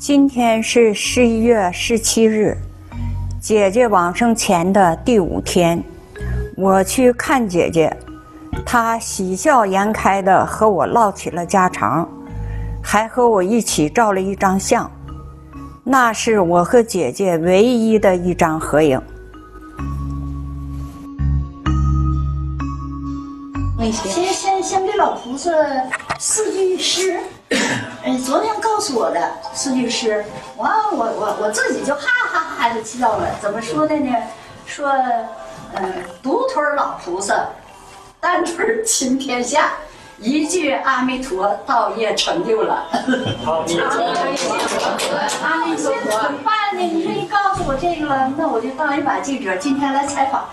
今天是11月17日，姐姐往生前的第5天。我去看姐姐，她喜笑颜开地和我唠起了家常，还和我一起照了一张相。那是我和姐姐唯一的一张合影。 先给老菩萨4句诗。昨天告诉我的4句诗，我自己就哈哈哈的笑了。怎么说的呢？说，独腿老菩萨，单腿亲天下，一句阿弥陀，道业成就了。阿弥陀佛，你现在怎么办呢？你说你告诉我这个了，那我就当一把记者，今天来采访。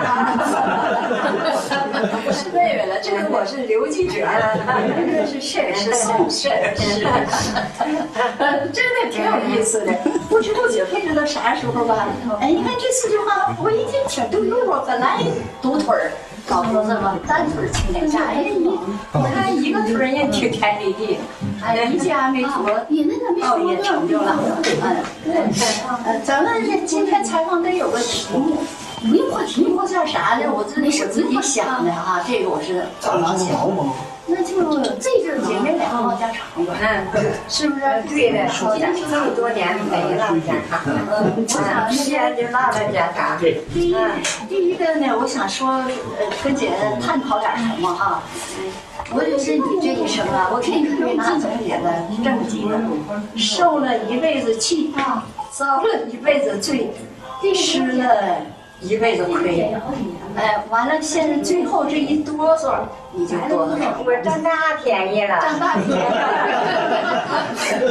不是妹妹了，这个我是刘记者，这是摄影师宋摄影师，真的挺有意思的。不知不觉知道啥时候吧？哎，你看这4句话，我一听挺对路啊。本来独腿儿老菩萨嘛，单腿亲天下，哎，你看一个腿儿也挺开地地，哎呀，一句阿弥陀，道业成就了。咱们今天采访得有个题目。不用话题目叫啥呢？我自己想的啊，这个我是早上想的，那就这阵姐妹俩唠家常吧，是不是？ 对的，说家这么多年没唠家常了，现在就唠家常。 第一个呢，我想说，跟姐探讨点什么哈。我就是你这一生啊，我给你拿总结的这么几个：受了一辈子气，遭了一辈子罪，吃了一辈子亏，完了，现在最后这一哆嗦，你就哆嗦上。 我占大便宜了， 占大便宜了。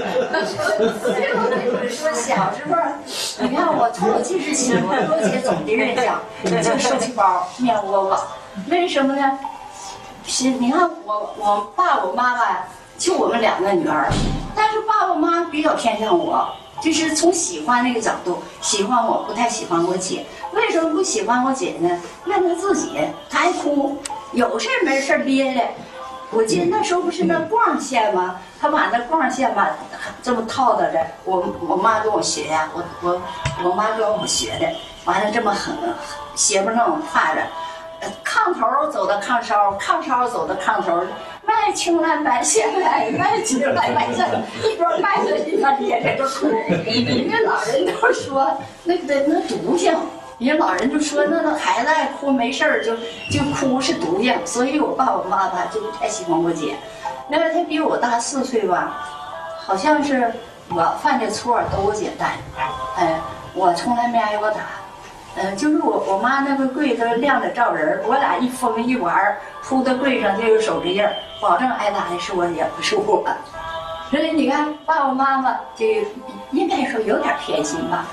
说小时候，你看我从我记事起，我姐总的人讲，就受气包、面窝窝，为什么呢？你看我爸我妈吧，就我们2个女儿，但是爸爸妈妈比较偏向我。就是从喜欢那个角度，喜欢我，不太喜欢我姐。为什么不喜欢我姐呢？怨她自己，她爱哭，有事没事咧咧。我记得那时候不是那逛线吗？她把那逛线吧这么套着的，我妈跟我学呀，我妈跟我学的，完了这么狠，斜不愣挎着，炕头走到炕梢，炕梢走到炕头。卖青蓝白线来，卖青蓝白线，一边卖着一边咧着就哭。人家老人都说那毒性，人家老人就说那孩子爱哭没事儿就哭是毒性，所以我爸我妈吧就不太喜欢我姐。那个她比我大4岁吧，好像是我犯的错都我姐担，我从来没挨过打。就是我妈那个柜子晾着照人，我俩一疯一玩，扑到柜上就有手指印，保证挨打的是我姐，不是我。所以你看，爸爸妈妈这应该说有点偏心吧。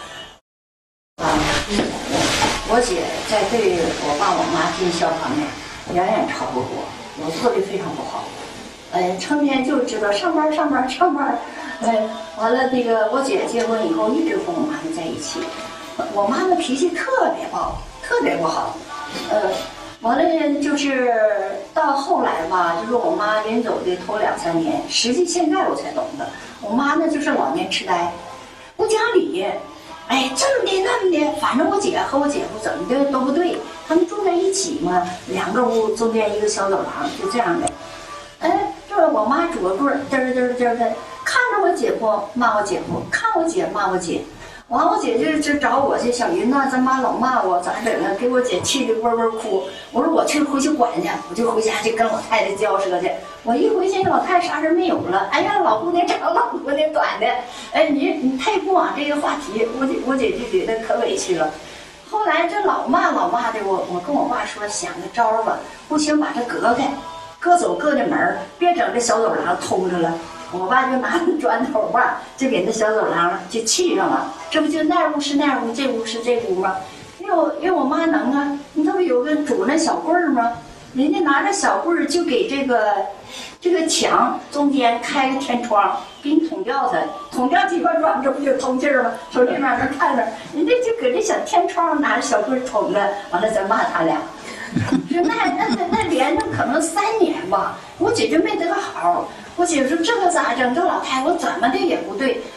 我姐在对我爸我妈尽孝方面远远超过我做的非常不好。成天就知道上班。完了那个我姐结婚以后一直和我妈妈在一起。我妈的脾气特别暴，特别不好，完了就是到后来吧，就是我妈临走的头2、3年，实际现在我才懂得，我妈呢就是老年痴呆，不讲理，这么的那么的，反正我姐和我姐夫怎么的都不对，他们住在一起嘛，2个屋中间一个小走廊，就这样的，这我妈拄个棍儿，嘚的，看着我姐夫骂我姐夫，看我姐骂我姐。完，我姐就找我去，小云呐，咱妈老骂我，咋整啊？给我姐气得嗡嗡哭。我说我回去管去，我就回家去跟老太太交涉去。我一回去，老太太啥事没有了。哎呀，老姑娘长，老姑娘短的。你太不往这个话题，我姐就觉得可委屈了。后来这老骂的，我跟我爸说想个招儿吧，不行把这隔开，各走各的门，别整这小走廊通着了。我爸就拿那砖头吧，就给那小走廊就砌上了，这不就那屋是那屋，这屋是这屋吗？因为我妈能啊，你这不有个拄那小棍儿吗？人家拿着小棍儿就给这个墙中间开个天窗，给你捅掉它，捅掉几块砖，这不就通气儿吗？从这边能看着，人家就搁这小天窗拿着小棍儿捅着，完了再骂他俩。说那连着可能3年吧，我姐就没得好。我姐说这个咋整？这老太太我怎么的也不对。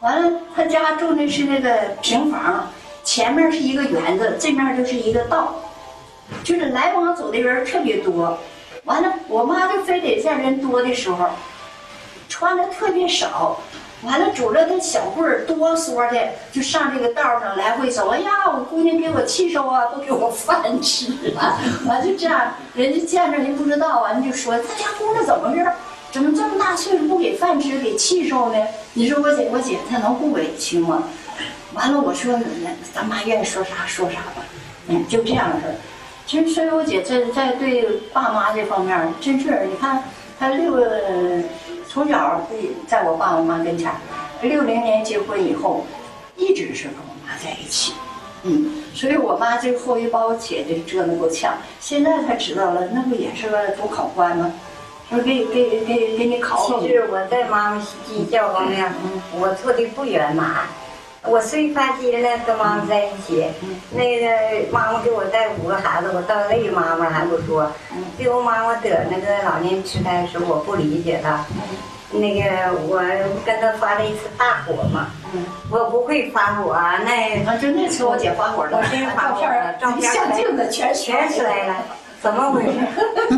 完了，他家住的是那个平房，前面是一个园子，这面就是一个道，就是来往走的人特别多。完了，我妈就非得在人多的时候，穿的特别少。完了，拄着那小棍儿，哆嗦的就上这个道上来回走。哎呀，我姑娘给我气受啊，不给我饭吃啊！完就这样，人家见着人不知道，完就说他家姑娘怎么回事？怎么这么大岁数不给饭吃，给气受呢？你说我姐她能不委屈吗？完了，我说咱妈愿意说啥说啥吧，就这样式儿。其实，所以我姐在对爸妈这方面，真是你看，她从小在我爸我妈跟前，60年结婚以后，一直是跟我妈在一起。所以我妈最后一把我姐姐折腾够呛。现在才知道了，那不也是个主考官吗？说给你考考。 其实我在妈妈绩效方面，我做的不圆满。我虽发迹了，跟妈妈在一起，那个妈妈给我带5个孩子，我倒累妈妈还不说。最后妈妈得那个老年痴呆的时候，我不理解她。那个我跟她发了一次大火嘛，我不会发火啊， 就那次我姐发火了， 我真发火了，照片相镜子全摔了，怎么回事？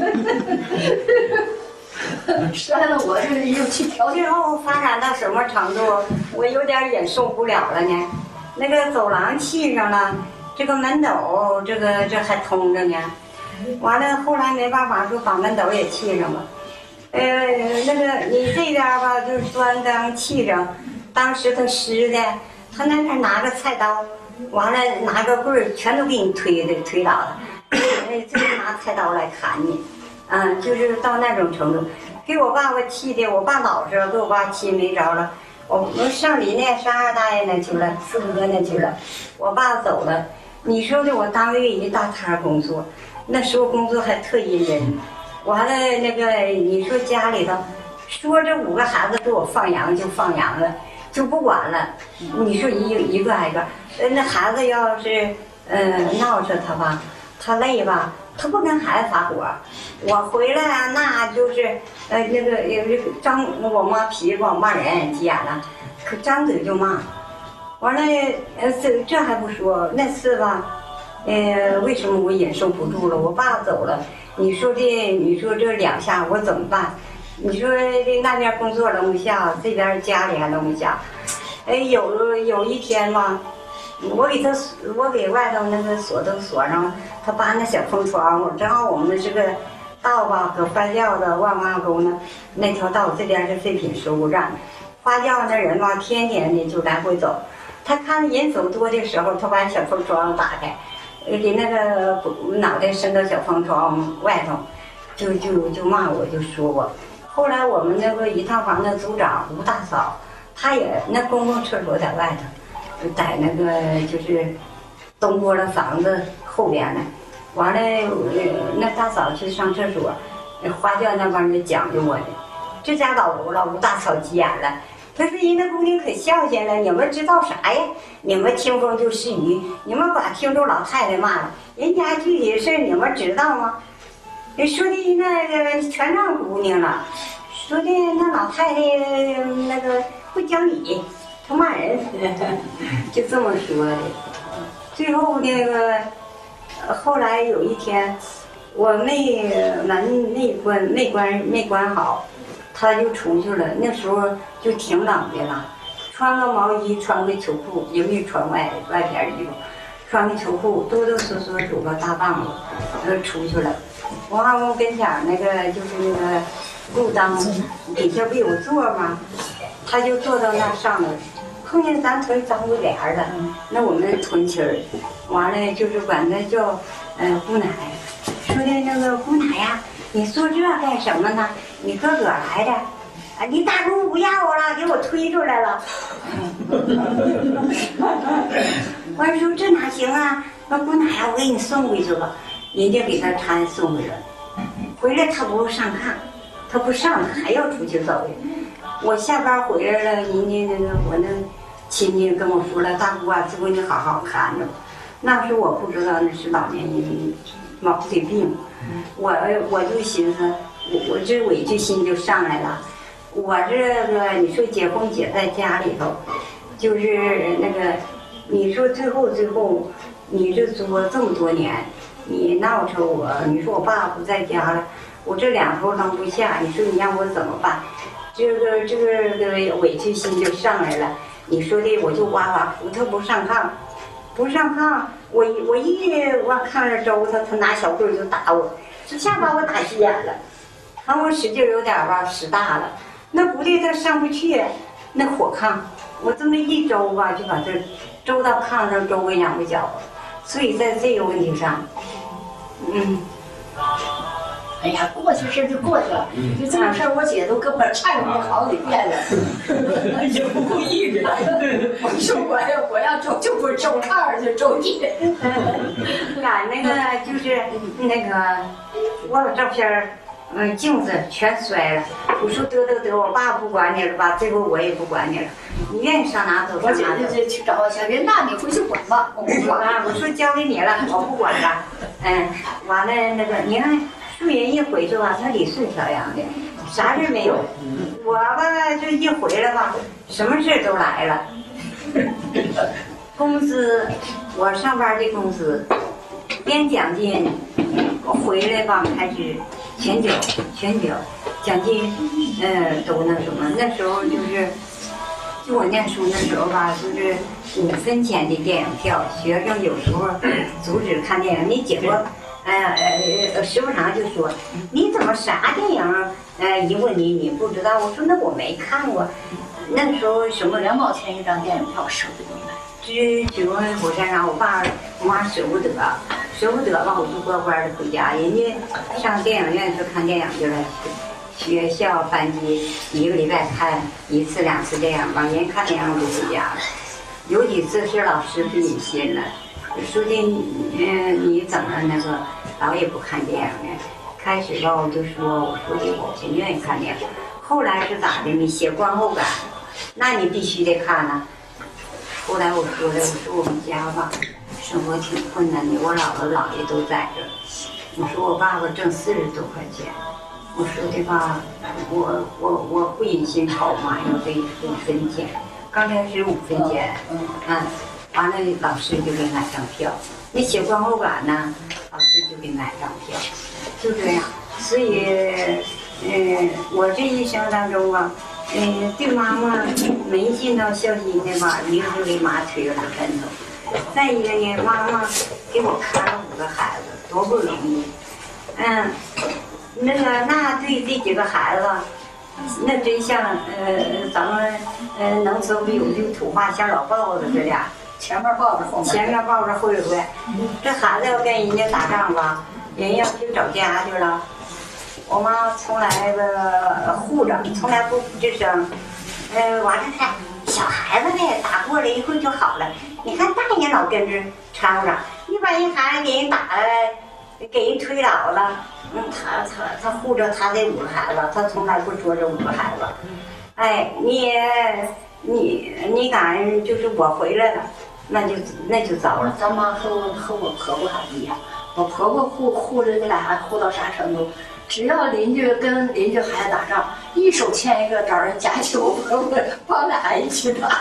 摔了我这又去调最后发展到什么程度，我有点忍受不了了呢。那个走廊砌上了，这个门斗这还通着呢。完了后来没办法，就把门斗也砌上了。那个你这边吧，就是砖刚砌上，当时他湿的，他那边拿个菜刀，完了拿个棍儿，全都给你推倒了，就是拿菜刀来砍你。就是到那种程度，给我爸爸气的，我爸老实，给我爸气没着了。我上你那上2大爷那去了，4哥那去了，我爸走了。你说的，我单位一大摊工作，那时候工作还特阴人。完了那个，你说家里头，说这5个孩子给我放羊就放羊了，就不管了。你说一个挨个，那孩子要是闹着他吧，他累吧。他不跟孩子发火，我回来啊，那就是那个张我妈脾气不好，骂人急眼了，可张嘴就骂。完了这还不说，那次吧，为什么我忍受不住了？我爸走了，你说这2下我怎么办？你说这那边工作扔不下，这边家里还扔不下。有一天吧。我给外头那个锁都锁上了，他扒那小风窗户，正好我们这个道吧，搁发酵的万花沟呢，那条道这边是废品收购站，发酵那人吧，天天的就来回走，他看人走多的时候，他把小风窗打开，给那个脑袋伸到小风窗外头，就骂我，就说我。后来我们那个一套房的组长吴大嫂，她也那公共厕所在外头。在那个就是东坡的房子后边呢，完了那大嫂去上厕所，花轿那帮人讲究我的，这家老吴大嫂急眼了，他说人那姑娘可孝顺了，你们知道啥呀？你们听风就是雨，你们把听着老太太骂了，人家具体的事你们知道吗？说的那个全让姑娘了，说的那老太太那个不讲理。他骂人，就这么说的。最后那个，后来有一天，我没关好，他就出去了。那时候就挺冷的了，穿个毛衣，穿个秋裤，也没穿外边衣服，穿个秋裤，哆哆嗦嗦拄个大棒子，出去了。我跟前那个就是那个路当底下不有座吗？他就坐到那上头。碰见咱屯张桂莲了，那我们屯亲儿，完了就是管他叫姑奶，说的那个姑奶呀，你做这干什么呢？你自个儿来的，啊，你大姑不要我了，给我推出来了。完说这哪行啊？那姑奶呀，我给你送回去吧，人家给他搀送回来，回来他不上炕，他不上，他还要出去走的。我下班回来了，人家我那亲戚跟我说了，大姑啊，这回你好好看着。那时候我不知道那是老年人毛腿病，我就寻思，我这委屈心就上来了。我这个你说结婚姐在家里头， 就是那个，你说最后，你这作这么多年，你闹扯我，你说我爸不在家了，我这两头当不下，你说你让我怎么办？这个委屈心就上来了。你说的我就哇哇哭，他不上炕，我一往炕上周他拿小棍就打我，一下把我打急眼了。完我使劲有点吧，使大了，那不对，他上不去，那火炕，我这么一周吧，就把这周到炕上周个仰个脚，所以在这个问题上， 哎呀，过去事就过去了，就这个事儿，我姐都跟我忏悔好几遍了，也不故意的。我说我要周就不周炕就周地。 俺那个就是那个我把照片镜子全摔了。我说得，我爸不管你了吧，最后我也不管你了，你愿意上哪走我姐就去找小云，那你回去管吧，我不管了。 我说交给你了，我不管了。完了那个你看。树人一回去吧，他理顺条洋的，啥事没有。我吧就一回来吧，什么事都来了。工资，我上班的工资，连奖金，我回来吧开始全缴，奖金，都那什么。那时候就我念书那时候吧，就是5分钱的电影票，学生有时候阻止看电影，你解过。时不常就说你怎么啥电影？一问你不知道，我说那我没看过。那时候什么 2毛钱一张电影票舍不得买， 只问火车上，我爸我妈舍不得吧，我就乖乖的回家。人家上电影院去看电影去了，学校班级1个礼拜看1次2次电影吧，人看电影就回家了。有几次是老师不忍心了。说的你怎么那个老也不看电影呢？开始吧我就说，我说的我不愿意看电影。后来是咋的？你写观后感，那你必须得看呢。后来我说我们家吧生活挺困难的，我姥姥姥爷都在这儿。我说我爸爸挣40多块钱，我说的吧，我不忍心炒嘛，要这5分钱，刚开始5分钱，完了，老师就给买张票。你写观后感呢，老师就给买张票，就这样。所以，我这一生当中啊，对妈妈没尽到孝心的吧，一个是给妈推了个跟头，再一个呢，妈妈给我看了5个孩子，多不容易。那对这几个孩子，那真像咱们能说不有句土话，像老豹子这俩。 前面抱着后面，这孩子要跟人家打仗吧，人要去找家去了，我妈从来护着，从来不吱声。完了看小孩子呢，打过了一会就好了。你看大人老跟着掺和着，你把人孩子给人打了，给人推倒了，他护着他这5个孩子，他从来不说这5个孩子。哎，你敢就是我回来了。那就糟了。 咱妈和我婆婆还不一样，我婆婆护着这俩孩子护到啥程度？只要邻居跟邻居孩子打仗，一手牵一个找人夹起我婆婆帮俩孩子一起打，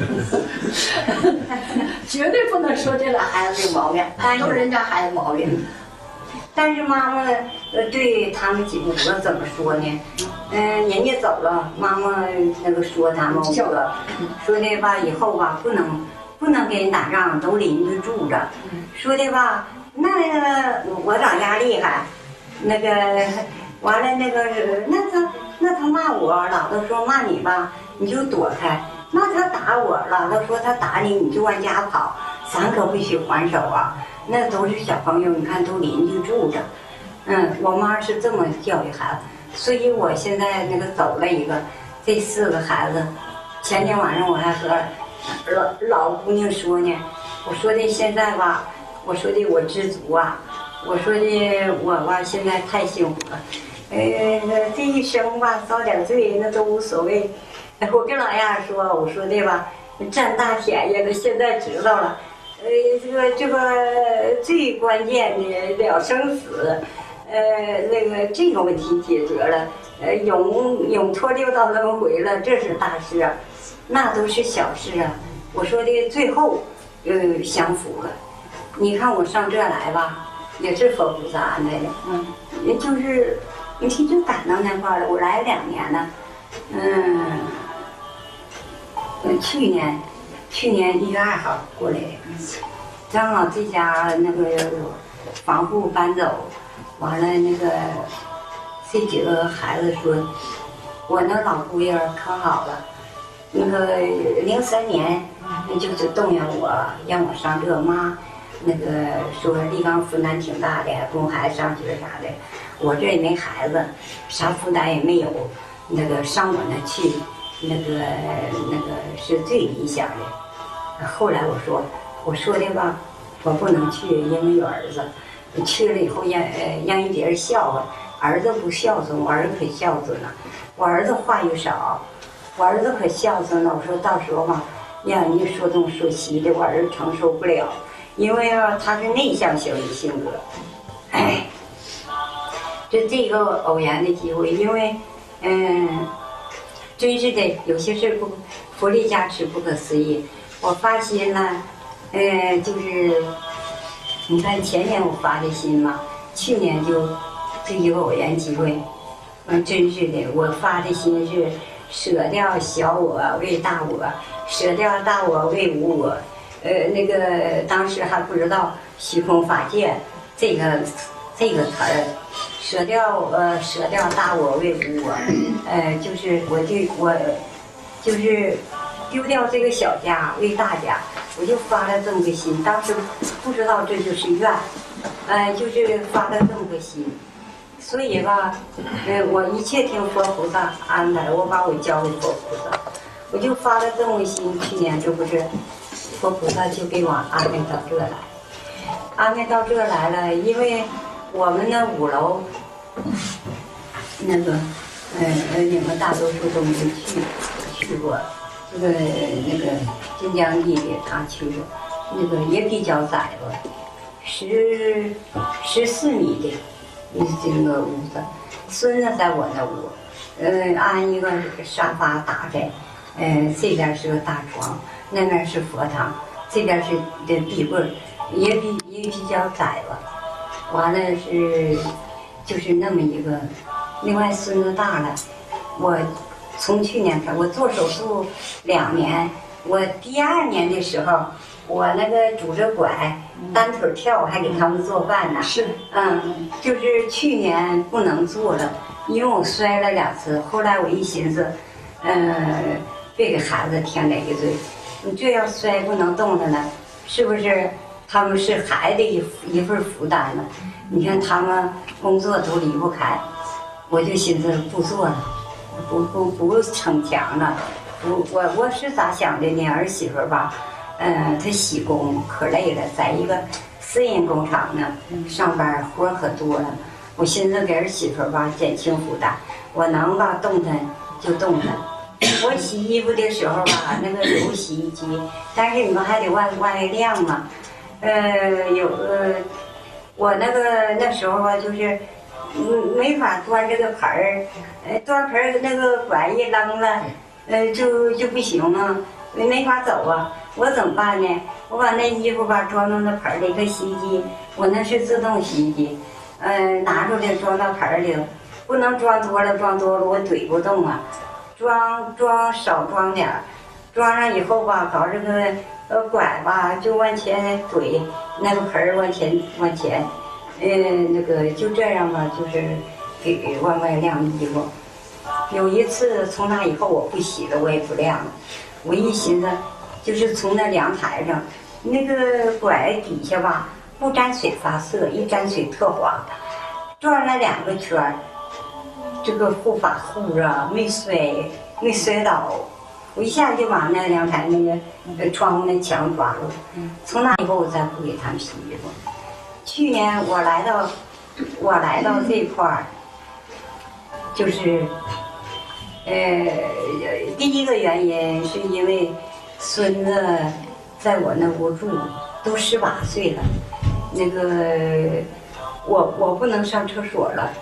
绝对不能说这俩孩子有毛病，都人家孩子毛病。 但是妈妈对他们几个我怎么说呢？人家走了，妈妈那个说他们说的吧，以后吧不能跟人打仗，都邻居住着。说的吧，那我长家厉害，那个完了那他骂我，姥姥说骂你吧，你就躲开。那他打我，姥姥说他打你，你就往家跑，咱可不许还手啊。那都是小朋友，你看都邻居住着。我妈是这么教育孩子，所以我现在那个走了一个，这4个孩子，前天晚上我还和老姑娘说呢，我说的现在吧，我说的我知足啊，我说的我吧现在太幸福了，这一生吧遭点罪那都无所谓。我跟老丫说，我说的吧，占大便宜的现在知道了，这个最关键的了生死，那个这个问题解决了， 永脱六道轮回了，这是大事啊，那都是小事啊。我说的最后，享福了。你看我上这来吧，也是佛菩萨安排的，就是你听就赶到那块了。我来2年了，去年1月2号过来，正好这家那个房户搬走，完了那个这几个孩子说，我那老姑爷可好了，那个03年就是动员我让我上这妈，那个说立刚负担挺大的，供孩子上学啥的，我这也没孩子，啥负担也没有，那个上我那去，那个是最理想的。后来我说的吧，我不能去，因为有儿子，去了以后让别人笑话，儿子不孝顺，我儿子可孝顺了，我儿子话语少，我儿子可孝顺了。我说到时候吧，让人家说东说西的，我儿子承受不了，因为啊他是内向型的性格。哎，这个偶然的机会，因为真是的，有些事佛力加持不可思议。我发心了，就是你看前年我发的心嘛，去年就这一个偶然机会，真是的，我发的心是舍掉小我为大我，舍掉大我为无我。那个当时还不知道虚空法界这个词儿，舍掉大我为无我，就是我就是丢掉这个小家为大家，我就发了这么个心。当时不知道这就是愿，就是发了这么个心。所以吧，我一切听佛菩萨安排，我把我交给佛菩萨，我就发了这么个心。去年这不是佛菩萨就给我安排到这来，安排到这来了，因为我们那5楼那个你们大多数都没去过。那个晋江弟弟他去过，那个也比较窄吧，14米的这个屋子。孙子在我那屋，安一个沙发打开，这边是个大床，那边是佛堂，这边是的壁柜，也比较窄吧。完了就是那么一个，另外孙子大了，我。从去年开始，我做手术2年，我第2年的时候，我那个拄着拐单腿跳，还给他们做饭呢。 是， 就是去年不能做了，因为我摔了2次。后来我一寻思，别给孩子添累一罪，你这要摔不能动了呢，是不是？他们是孩子一份负担了。你看他们工作都离不开，我就寻思不做了。不逞强了，我是咋想的呢？儿媳妇吧，她洗工可累了，在一个私人工厂呢上班，活可多了。我寻思给儿媳妇吧减轻负担，我能吧动弹就动弹。我洗衣服的时候吧，那个有洗衣机，但是你们还得往外晾嘛。我那时候吧就是。没法端这个盆儿，端盆儿那个拐一扔了，就不行了，没法走啊。我怎么办呢？我把那衣服吧装到那盆儿里，一个洗衣机，我那是自动洗衣机，拿出来装到盆儿里，不能装多了我怼不动啊。装少装点儿，装上以后吧，搞这个拐吧就往前怼，那个盆儿往前。那个就这样吧，就是给往外晾衣服。有一次从那以后我不洗了，我也不晾了。我一寻思，就是从那凉台上，那个拐底下吧，不沾水发涩，一沾水特滑，转了2个圈儿，这个护发护啊没摔倒。我一下就把那凉台那个窗户那墙抓住。从那以后我再不给他们洗衣服。去年我来到这块儿，就是第一个原因是因为孙子在我那屋住，都18岁了，那个我不能上厕所了，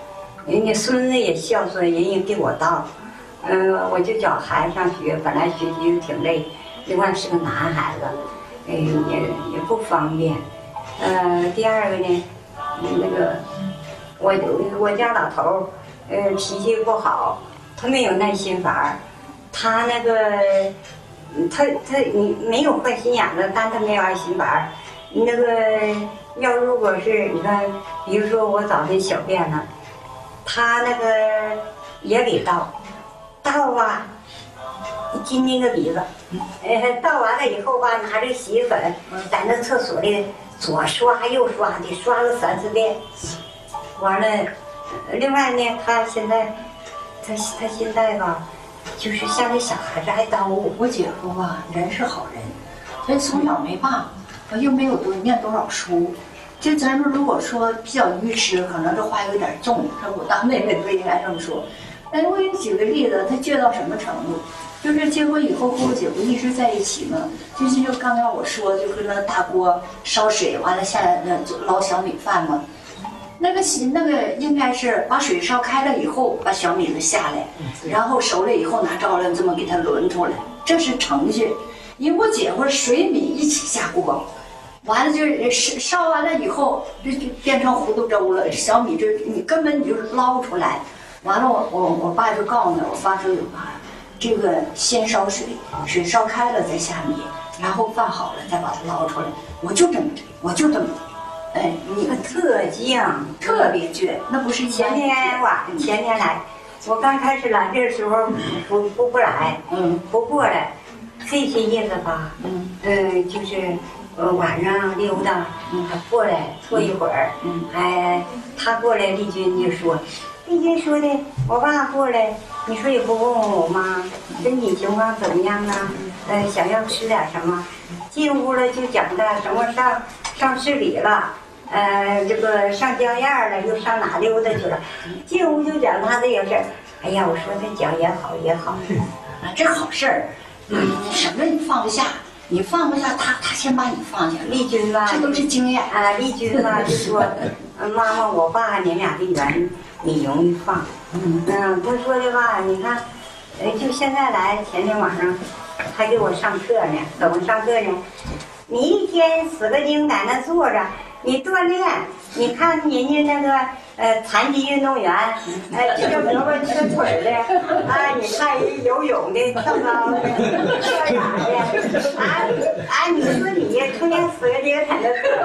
人家孙子也孝顺，人家给我倒。我就叫孩子上学，本来学习就挺累，另外是个男孩子，也不方便。第二个呢，那个我家老头儿，脾气不好，他没有耐心法儿，他那个他你没有坏心眼子，但他没有爱心法儿。那个要如果是你看，比如说我早晨小便了，他那个也给倒吧，金那个鼻子，倒完了以后吧，拿着洗衣粉在那厕所里左刷右刷的刷个3、4遍，完了，另外呢，他现在吧，就是像那小孩子爱叨我。 我姐夫吧，人是好人，所以从小没爸，又没有念多少书。就咱们如果说比较愚痴，可能这话有点重，说我当妹妹不应该这么说。哎，我给你举个例子，他倔到什么程度？就是结婚以后和我姐夫一直在一起嘛，就刚刚我说，就是那大锅烧水，完了下来那捞小米饭嘛。那个应该是把水烧开了以后，把小米子下来，然后熟了以后拿着了这么给它轮出来，这是程序。因为我姐夫水米一起下锅，完了就是烧完了以后就变成糊涂粥了，小米你根本你就捞不出来。完了我爸就告诉我爸说有爸，这个先烧水，水烧开了再下米，然后饭好了再把它捞出来。我就这么。哎，你特犟， 特别倔，那不是前天来，我刚开始来这时候不来，不过来，这些日子吧，就是晚上溜达，他过来坐一会儿，他过来，丽君就说，丽君说的，我爸过来，你说也不问问我妈，身体情况怎么样啊？想要吃点什么？进屋了就讲的什么上市里了。这个上江堰了，又上哪溜达去了？进屋就讲他这个事儿。哎呀，我说他讲也好， 这好事儿。什么你放不下，你放不下他先把你放下。 丽君吧， 这都是经验啊。丽君吧就说，妈妈，我爸你俩的缘你容易放。他说的吧，你看，就现在来，前天晚上还给我上课呢，怎么上课呢？你一天死个精在那坐着。你锻炼，你看人家那个残疾运动员，这个胳膊这个腿的，你看人游泳的、跳高的、跳远的，你说你成天死个精在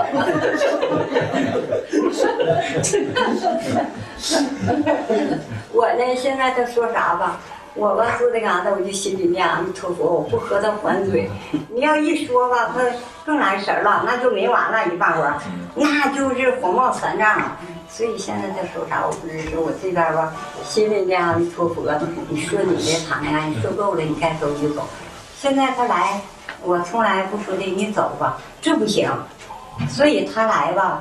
那我呢，现在他说啥吧？我吧坐在嘎达，我就心里念阿弥陀佛，我不和他还嘴。你要一说吧，他更来神了，那就没完了，一半会儿，那就是火冒三丈了。所以现在他说啥我不知道，我这边吧心里念阿弥陀佛，你说你的谈恋爱，你说够了，你该走就走。现在他来，我从来不说的，你走吧，这不行。所以他来吧。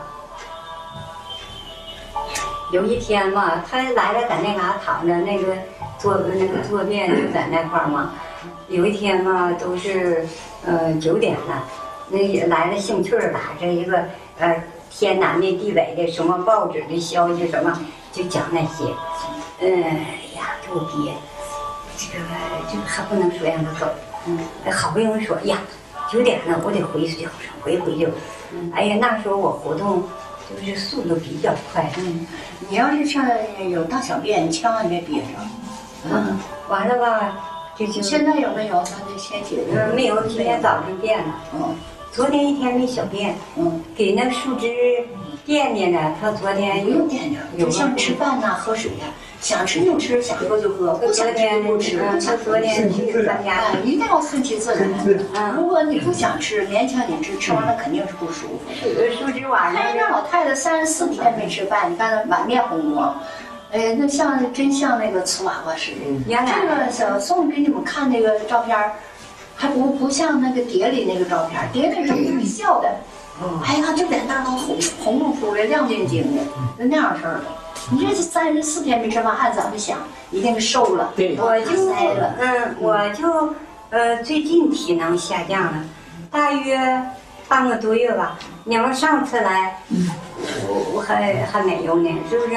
有一天嘛，他来了，在那嘎躺着，那个坐便就在那块儿嘛。有一天嘛，都是9点了，那也来了兴趣儿了，这一个天南的地北的什么报纸的消息什么，就讲那些，给我憋，这个还不能说让他走，好不容易说呀，9点了，我得回去，回去。哎呀，那时候我活动。就是速度比较快， 你要是上有大小便，你千万别憋着， 完了吧，就现在有没有？咱得先解决。 没有，今天早上便了，昨天一天没小便，给那树枝垫垫着，他昨天不用垫着，就像吃饭呐、喝水呀，想吃就吃，想喝就喝，不想吃就不吃。 他昨天去参加， 一定要顺其自然。如果你不想吃，勉强你吃，吃完了肯定是不舒服。 树枝晚上， 那老太太34天没吃饭，你看她满面红光。那真像那个瓷娃娃似的。这个小宋给你们看那个照片，还不像那个碟里那个照片，碟那照片笑的。哎呀，这脸蛋都红扑扑的，亮晶晶的，就那样式儿的。你这34天没吃饭，按咱们想，一定瘦了， 对，我就最近体能下降了，大约半个多月吧。你们上次来， 我还没有呢，是不是？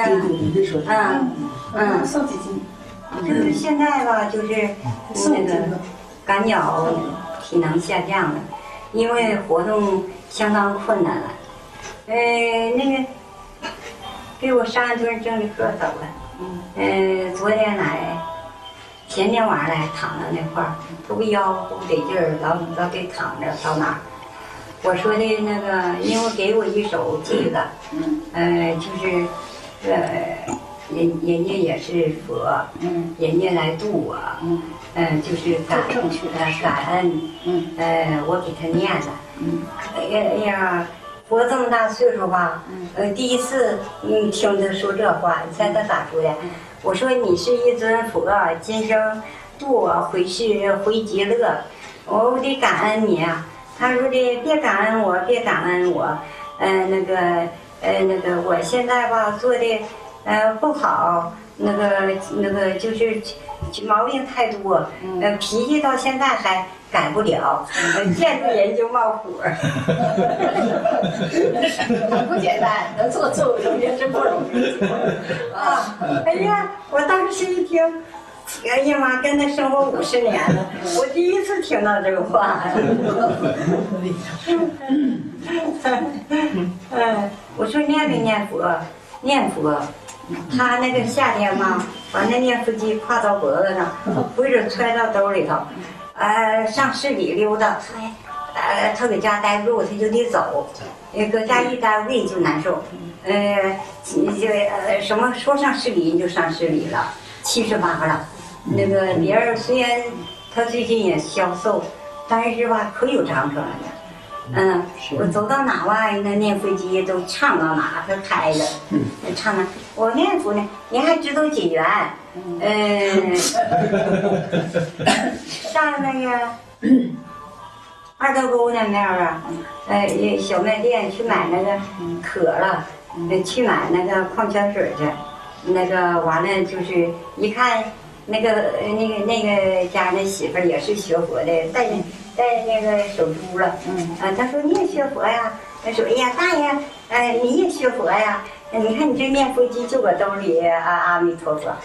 送几斤？ 就是现在吧，就是那个感觉体能下降了，因为活动相当困难了。那个给我上一顿政治课走了。昨天来，前天晚上来躺在那块儿，这不腰不得劲儿，老得躺着到哪儿。我说的那个，因为给我一首偈子，就是人家也是佛，人家来度我，就是感恩，我给他念了，哎呀，活这么大岁数吧，第一次听他说这话，你猜他咋说的？我说你是一尊佛，今生度我回世回极乐，我得感恩你啊。他说的别感恩我，别感恩我，那个我现在吧做的不好，那个就是毛病太多，脾气到现在还改不了，见着人就冒火。 很不简单，能做咒也真不容易啊！哎呀，我当时一听。哎呀妈，跟他生活50年了，我第一次听到这个话。我说念没念佛？念佛。他那个夏天嘛，把那念佛机挎到脖子上，或者揣到兜里头，上市里溜达。他搁家待不住，他就得走，搁家一待胃就难受。什么说上市里就上市里了，78了。那个别人虽然他最近也消瘦，但是吧可有长处了呢。我走到哪吧，那念佛机都唱到哪，他开着，唱的我念佛呢，你还知道解缘？上那个二道沟那面啊，小卖店去买那个渴了，去买那个矿泉水去，那个完了就是一看。那个家那媳妇儿也是学佛的，戴那个手珠了。他说你也学佛呀？他说哎呀大爷，你也学佛呀？你看你这念佛机就搁兜里，阿弥陀佛。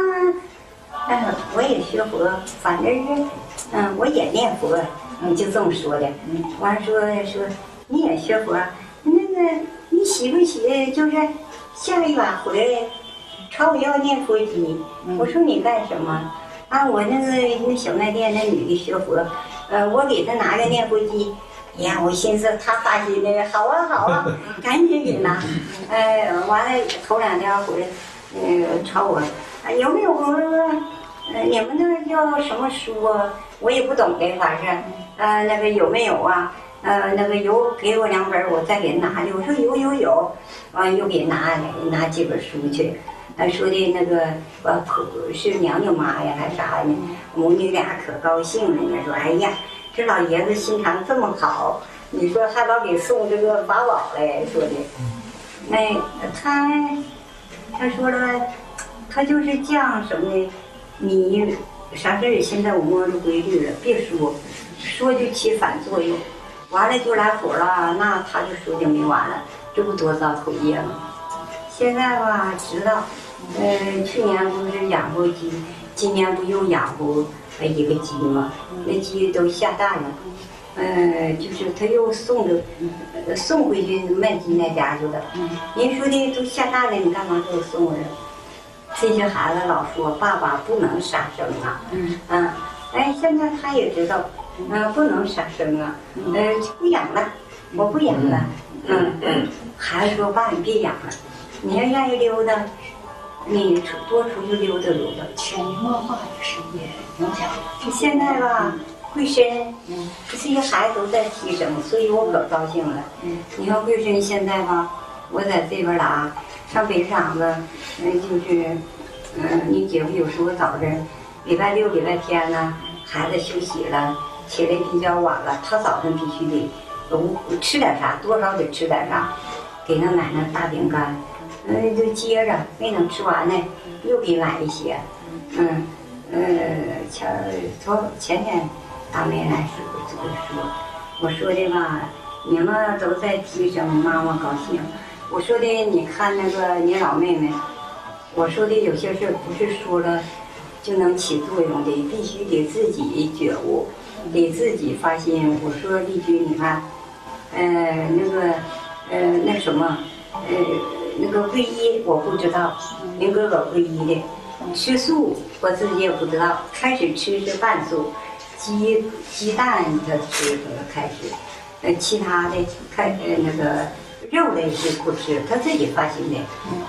我也学佛，反正是我也念佛，就这么说的。完了说你也学佛，那个你喜不喜？就是下一把回来。朝我要念佛机，我说你干什么？我那小卖店那女的学佛，我给她拿个念佛机，哎呀，我寻思她发心的，好啊，赶紧给拿。完了头2天回来，朝我，有没有你们那叫什么书啊？我也不懂的，反正，那个有没有啊？那个有，给我2本，我再给拿去。我说有，完又给拿几本书去。说的那个是娘娘妈呀还啥呢？母女俩可高兴了呢，说哎呀，这老爷子心肠这么好，你说还老给送这个法宝来，说的。他说了，他就是犟什么呢？你啥事儿现在我摸着规律了，别说就起反作用，完了就来火了，那他就说就没完了，这不多遭口业吗？现在吧知道。去年不是养过鸡，今年不又养活一个鸡吗？那鸡都下蛋了，就是他又送回去卖鸡那家去了。人说的都下蛋了，你干嘛给我送回来？这些孩子老说爸爸不能杀生啊，现在他也知道，不能杀生啊，不养了，我不养了，孩子说爸你别养了，你要愿意溜达。你多出去溜达溜达， 潜移默化也是也影响。 现在吧，贵深，这些孩子都在提升，所以我可高兴了。你看贵深现在吧，我在这边了上北厂子，就是，你姐夫有时候早晨，礼拜6、礼拜天呢，孩子休息了，起来比较晚了，他早晨必须得吃点啥，多少得吃点啥，给他买那大饼干。就接着没能吃完呢，又给买一些。前天大妹来说，我说的吧，你们都在提升，妈妈高兴。 我说的你看那个你老妹妹，我说的有些事不是说了就能起作用的，必须得自己觉悟，得自己发心。我说丽君，你看，那什么，那个皈依我不知道，您哥哥皈依的，吃素我自己也不知道，开始吃是半素，鸡蛋他吃开始，其他的那个肉类是不吃，他自己发心的。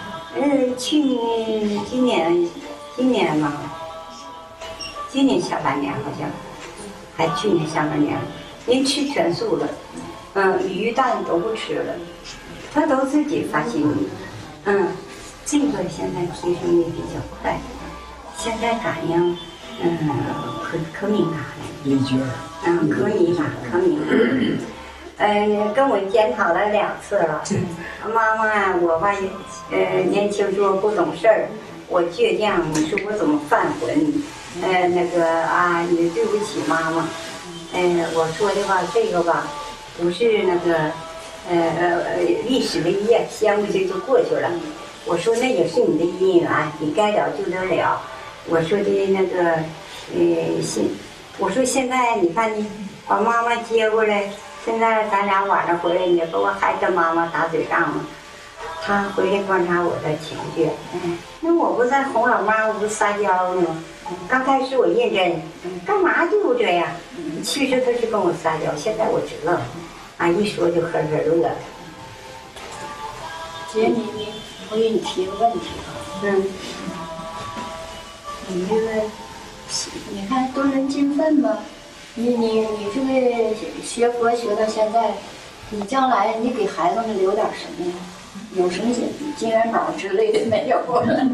今年嘛，今年下半年好像，还去年下半年，您吃全素了，鱼蛋都不吃了，他都自己发心。这个现在提升的比较快，现在感应，可敏感了。 丽娟可敏感，可敏感。跟我检讨了2次了。妈妈，我吧，年轻时候不懂事儿，我倔强，你说我怎么犯浑？你对不起妈妈。我说的吧，这个吧，不是那个，历史的一页，掀过去就过去了。我说那也是你的姻缘，你该了就得了。我说的那个，我说现在你看你把妈妈接过来，现在咱俩晚上回来，你不还跟妈妈打嘴仗吗？他回来观察我的情绪，那我不在哄老妈，我不撒娇呢。刚开始我认真，干嘛就这样？其实他是跟我撒娇，现在我知道，一说就呵呵乐。 姐，我给你提个问题啊。你这个，你看敦人尽分嘛，你这个学佛学到现在，你将来你给孩子们留点什么呀？有什么金元宝之类的没有？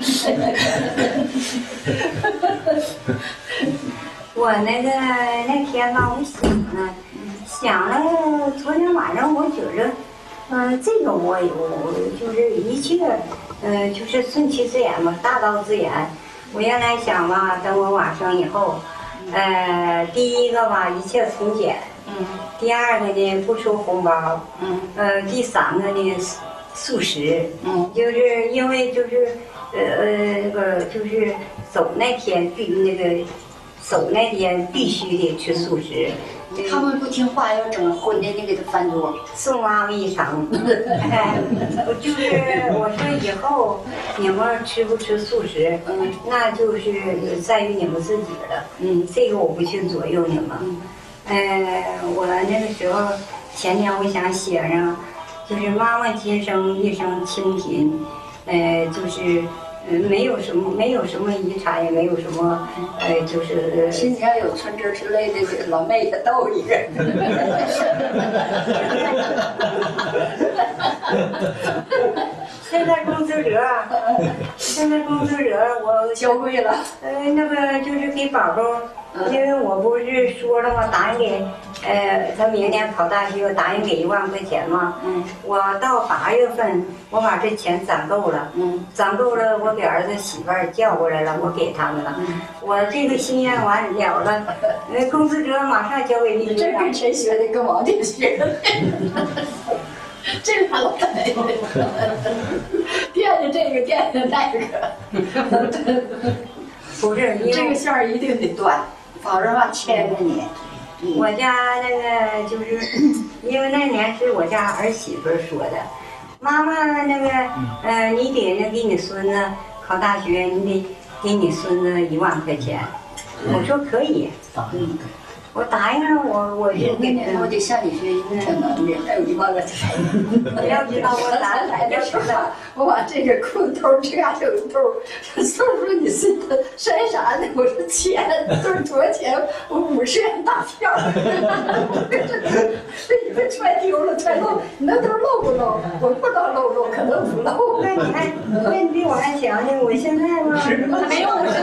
我那天吧，我想了，昨天晚上我觉着，这个我有，就是一切，就是顺其自然嘛，大道自然。我原来想吧，等我往生以后，第一个吧，一切从简，第二个呢，不收红包，第三个呢，素食，就是因为就是就是走那天必须得吃素食。 他们不听话，要整荤的，你给他翻桌， 送妈妈一程。就是我说以后你们吃不吃素食，那就是在于你们自己了。这个我不去左右你们。我那个时候前天我想写上，就是妈妈今生一生清贫，就是没有什么遗产，也没有什么就是新家有存折之类的，老妹也逗一个。 现在工资折我交贵了。 那个就是给宝宝，因为我不是说了吗？答应给他明年考大学，答应给1万块钱嘛。我到8月份，我把这钱攒够了。攒够了，我给儿子媳妇儿叫过来了，我给他们了。我这个心愿完了了，工资折马上交给你。 这跟谁学的？跟王姐学的。这俩老太太，惦记这个，惦记那个。 不是， 这个线儿一定得断，否则吧牵着你。 我家那个就是，因为那年是我家儿媳妇说的，妈妈那个你得给你孙子考大学，你得给你孙子1万块钱。我说可以。我答应了，我就给他。 我得向你学习，挺能的，还有1万块钱。 你要知道我咋来的时候，我把这个裤子头这嘎有一兜，宋说你是筛啥的？我说钱，都是多少钱？我50元大票。这你被揣丢了，揣漏，你那兜漏不漏？我不知道漏不漏，可能不漏。 那你比我还强呢，我现在吧没有50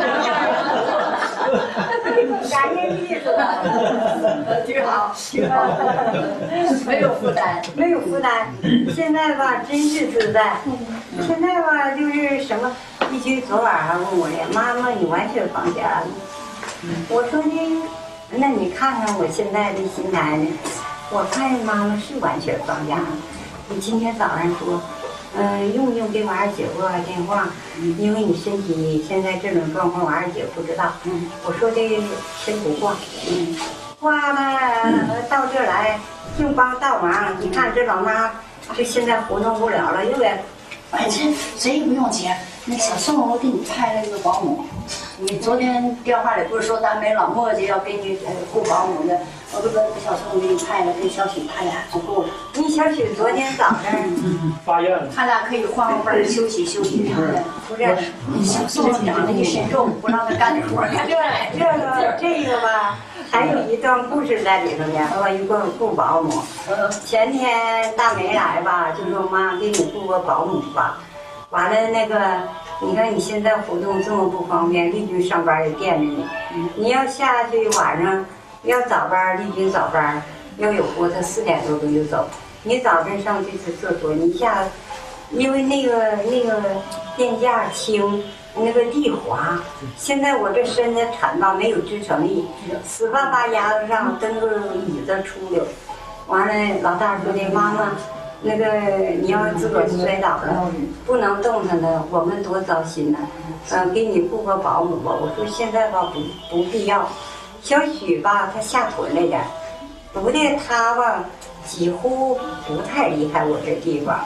元。 感谢意思。 挺好，挺好，没有负担， 没有负担。现在吧，真是自在。现在吧，就是什么，必须昨晚上问我的妈妈，你完全放假了。我说呢，那你看看我现在的心态呢？我看妈妈是完全放假了。你今天早上说， 用这王二姐给我电话，因为你身体现在这种状况，王二姐不知道。我说的先不挂，挂了到这来就帮倒忙。你看这老妈，这现在活动不了了，又得。 哎，这谁也不用接。那小宋，我给你派了一个保姆。你昨天电话里不是说咱没老墨迹要给你雇保姆的？我给小宋给你派了，跟小许他俩足够了。 你小许昨天早上发愿了， 他俩可以换个班休息休息啥的。不是，小宋长得一身肉，不让他干这活。看这个吧，还有一段故事在里头呢。我一个雇保姆，前天大梅来吧，就说妈给你雇个保姆吧。完了那个，你看你现在活动这么不方便，丽君上班也惦着你。你要下去晚上要早班，丽君早班要有活，她4点多就走。你早晨上去是厕所，你下，因为那个电架轻，那个地滑。现在我这身子沉吧，没有支撑力，死巴巴压着上，蹬个椅子出溜。完了，老大说的妈妈。那个你要自个儿摔倒了，不能动弹的，我们多糟心呐！给你雇个保姆吧。我说现在吧不必要。小许吧，他下屯来点，不的他吧几乎不太离开我这地方。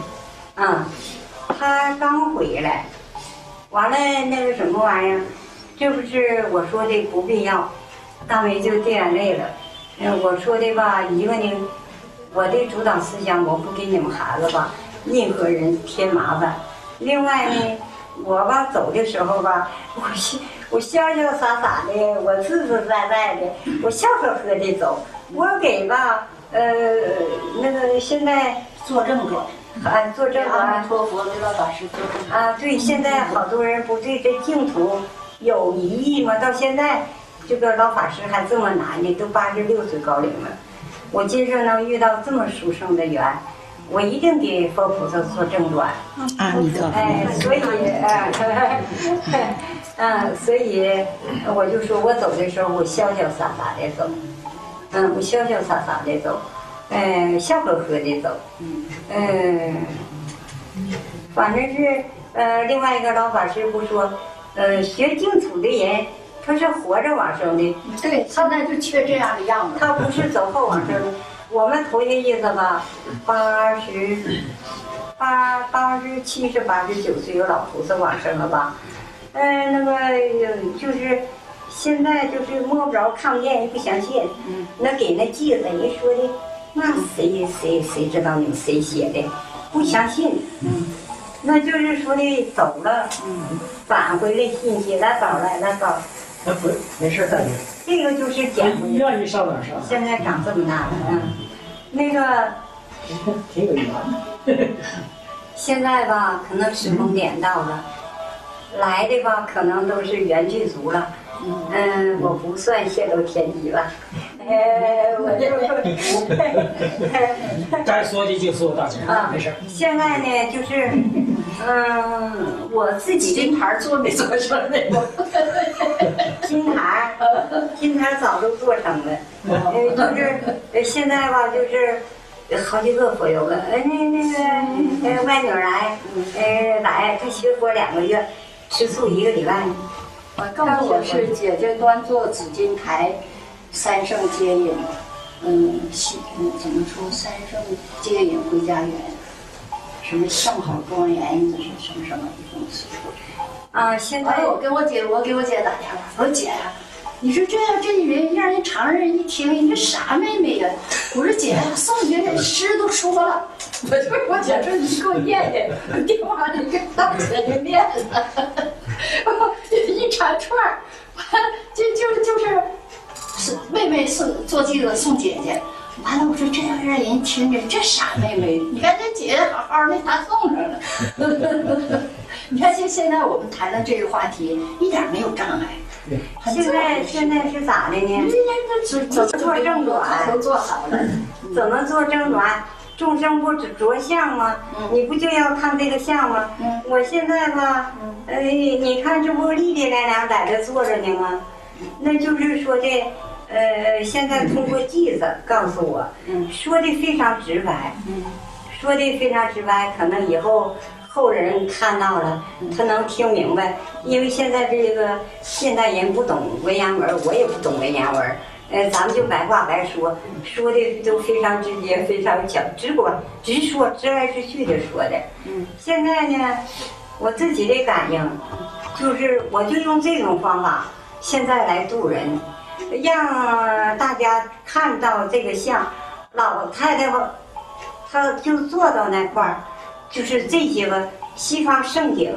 他刚回来，完了那个什么玩意儿，这不是我说的不必要，大梅就掉眼泪了。我说的吧，一个呢。我的主导思想，我不给你们孩子吧，任何人添麻烦。另外呢，我吧走的时候吧，我潇潇洒洒的，我自自在在的，我笑呵呵的走。我给吧，那个现在做正转， 做正转。 阿弥陀佛，给老法师做正转。 对，现在好多人不对这净土有疑义吗？到现在这个老法师还这么难呢，都86岁高龄了。我今生能遇到这么殊胜的缘，我一定给佛菩萨做正转。 阿弥陀佛。 所以所以我就说我走的时候，我潇潇洒洒的走，我潇潇洒洒的走，笑呵呵的走，反正是另外一个老法师不说，学净土的人。他是活着往生的， 对，现在就缺这样的样子。 他不是走后往生的。我们头些意思吧，87是89岁有老菩萨往生了吧？那个就是现在就是摸不着看不见也不相信。那给那记子人说的，那谁知道你们谁写的？不相信。那就是说的走了，返回来信息，来宝。 不，没事，大姐。 这个就是捡回来。 愿意上哪上。 现在长这么大了，那个挺有缘的。 现在吧，可能时空点到了，来的吧，可能都是缘具足了。我不算泄露天机吧。我就该说的就说，大姐没事。 现在呢，就是，我自己金牌做没做成那个？ 金牌早都做成了。就是现在吧，就是好几个佛友了。那个外女来，来，她学佛2个月，吃素1个礼拜。 告诉我是姐姐端坐紫金台，三圣接引，怎么说三圣接引回家园，什么相好庄严，什么一种词。 现在我给我姐打电话，我说姐呀，你说这人让人常人一听，你这啥妹妹呀？我说姐，宋姐这诗都说了，我姐说你给我念念，电话里跟大姐就念了，一长串儿，就是妹妹做记子送姐姐。完了，我说这要让人听着，这傻妹妹，你看这姐姐好好的，她送上了。你看现在我们谈的这个话题一点没有障碍。 现在是咋的呢？怎么做正转？ 都做好了。 怎么做正转？众生不着相吗？你不就要看这个相吗？我现在吧，你看这不丽丽来在这坐着呢吗？那就是说的。现在通过记子告诉我，说的非常直白， 说的非常直白，可能以后后人看到了，他能听明白。因为现在这个现代人不懂文言文，我也不懂文言文，咱们就白话白说，说的都非常直接，非常直说，直来直去的说的。现在呢，我自己的感应，就是我就用这种方法，现在来度人，让大家看到这个像老太太，她就坐到那块儿，就是这些个西方盛景，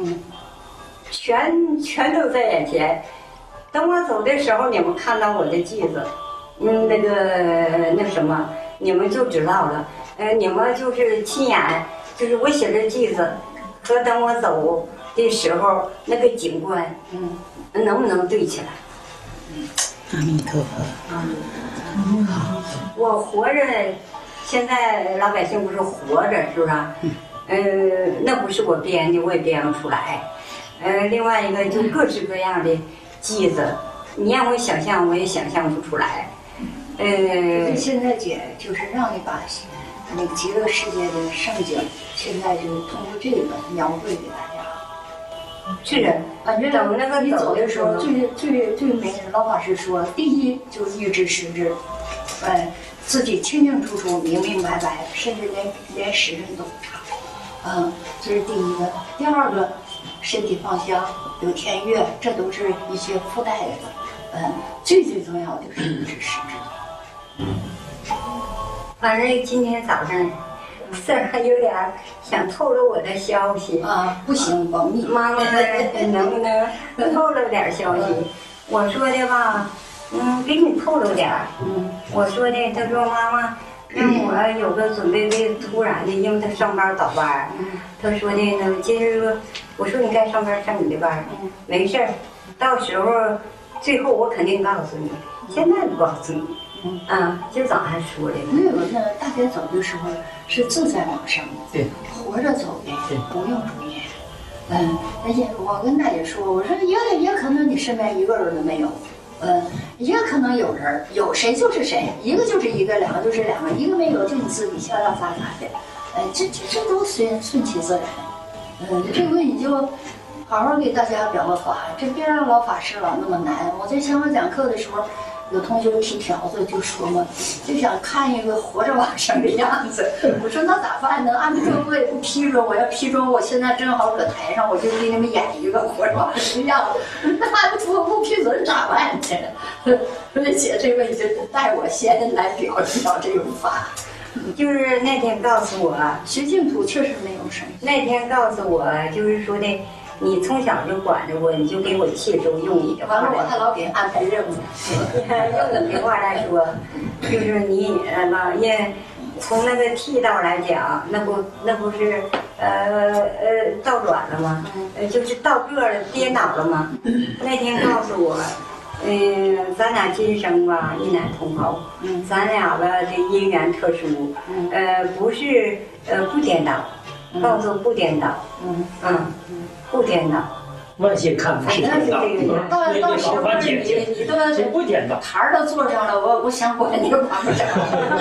全都在眼前。等我走的时候，你们看到我的句子，那什么，你们就知道了。你们就是亲眼，就是我写的句子，和等我走的时候那个景观，能不能对起来？ 阿弥陀佛。 我活着，现在老百姓不是活着，是不是？那不是我编的，我也编不出来。另外一个就各式各样的句子，你让我想象，我也想象不出来。 现在姐就是让你把那个极乐世界的盛景，现在就通过这个描绘给大家。 是的， 反正等那个你走的时候， 走最美老法师说，第一就是预知时至，自己清清楚楚、明明白白，甚至连时辰都不差。这是第一个。第二个，身体放香，有天乐，这都是一些附带的。最重要的是预知时至。 反正今天早上，四儿还有点想透露我的消息不行，保密。 妈妈能不能透露点消息？我说的吧，给你透露点。我说的，他说妈妈让我有个准备的，突然的，因为他上班倒班。他说的呢，接着说，我说你该上班上你的班，没事儿，到时候最后我肯定告诉你，现在不告诉你。今早还说的。 没有，那大姐走的时候是自在往生的， 对， 活着走的，不用助念。而且我跟大姐说，我说也可能你身边一个人都没有，也可能有人，有谁就是谁，一个就是一个，两个就是两个，一个没有就你自己潇潇洒洒的，这都顺其自然。这回你就好好给大家表个法，这别让老法师老那么难。我在香港讲课的时候，有同学提条子就说嘛，就想看一个活着往生的样子。我说那咋办呢？阿弥陀佛也不批准，我要批准，我现在正好搁台上，我就给你们演一个活着往生的样子。那阿弥陀佛不批准咋办呢？所以姐这回就带我先来表这种法。 就是那天告诉我， 学净土确实没有生。 那天告诉我，就是说的。你从小就管着我，你就给我切中用你的话。 完了，我还老给人安排任务。 用你的话来说，就是你老爷从那个剃道来讲，那不是倒转了吗？就是倒个了，颠倒了吗？那天告诉我，咱俩今生吧一男同胞，咱俩吧这姻缘特殊，不是不颠倒，告诉不颠倒，不颠倒， 外界看不是颠倒， 到时候你都不颠倒， 台儿都坐上了，我想管你也管不着。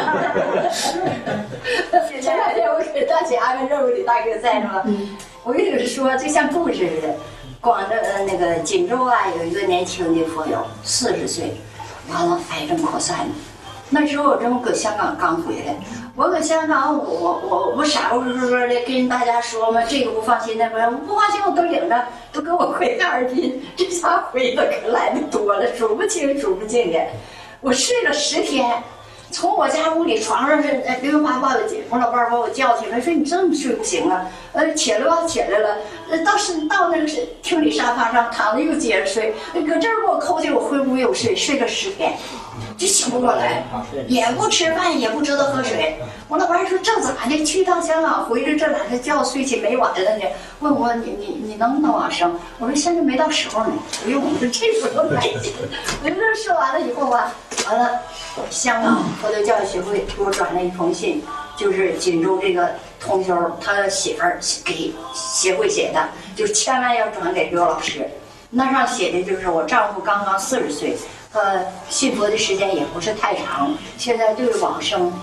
前两天我给大姐安排任务的大哥在呢，我跟你们说，就像故事似的。广州那个锦州啊，有一个年轻的佛友，40岁，完了癌症扩散了。那时候我正搁香港刚回来，我搁香港，我傻乎乎的跟大家说嘛，这个不放心，那个不放心，我都领着，都给我回哈尔滨，这下回的可来的多了，数不清数不尽的。我睡了10天，从我家屋里床上是6八把我老伴儿把我叫起来，说你这么睡不行啊，起来吧，起来了，到那个厅里沙发上躺着又接着睡，搁这儿给我抠起我昏乎又睡了10天。就醒不过来，也不吃饭，也不知道喝水。我老伴儿说这咋的？去趟香港回来，这咋这觉睡起没完了呢？问我你能不能往生？我说现在没到时候呢，不用。我说这时候来劲。我就这说完了以后吧，完了，香港佛教教育协会给我转了一封信，就是锦州这个同修他媳妇儿给协会写的，就千万要转给刘老师。那上写的就是我丈夫刚刚40岁。信佛的时间也不是太长，现在对往生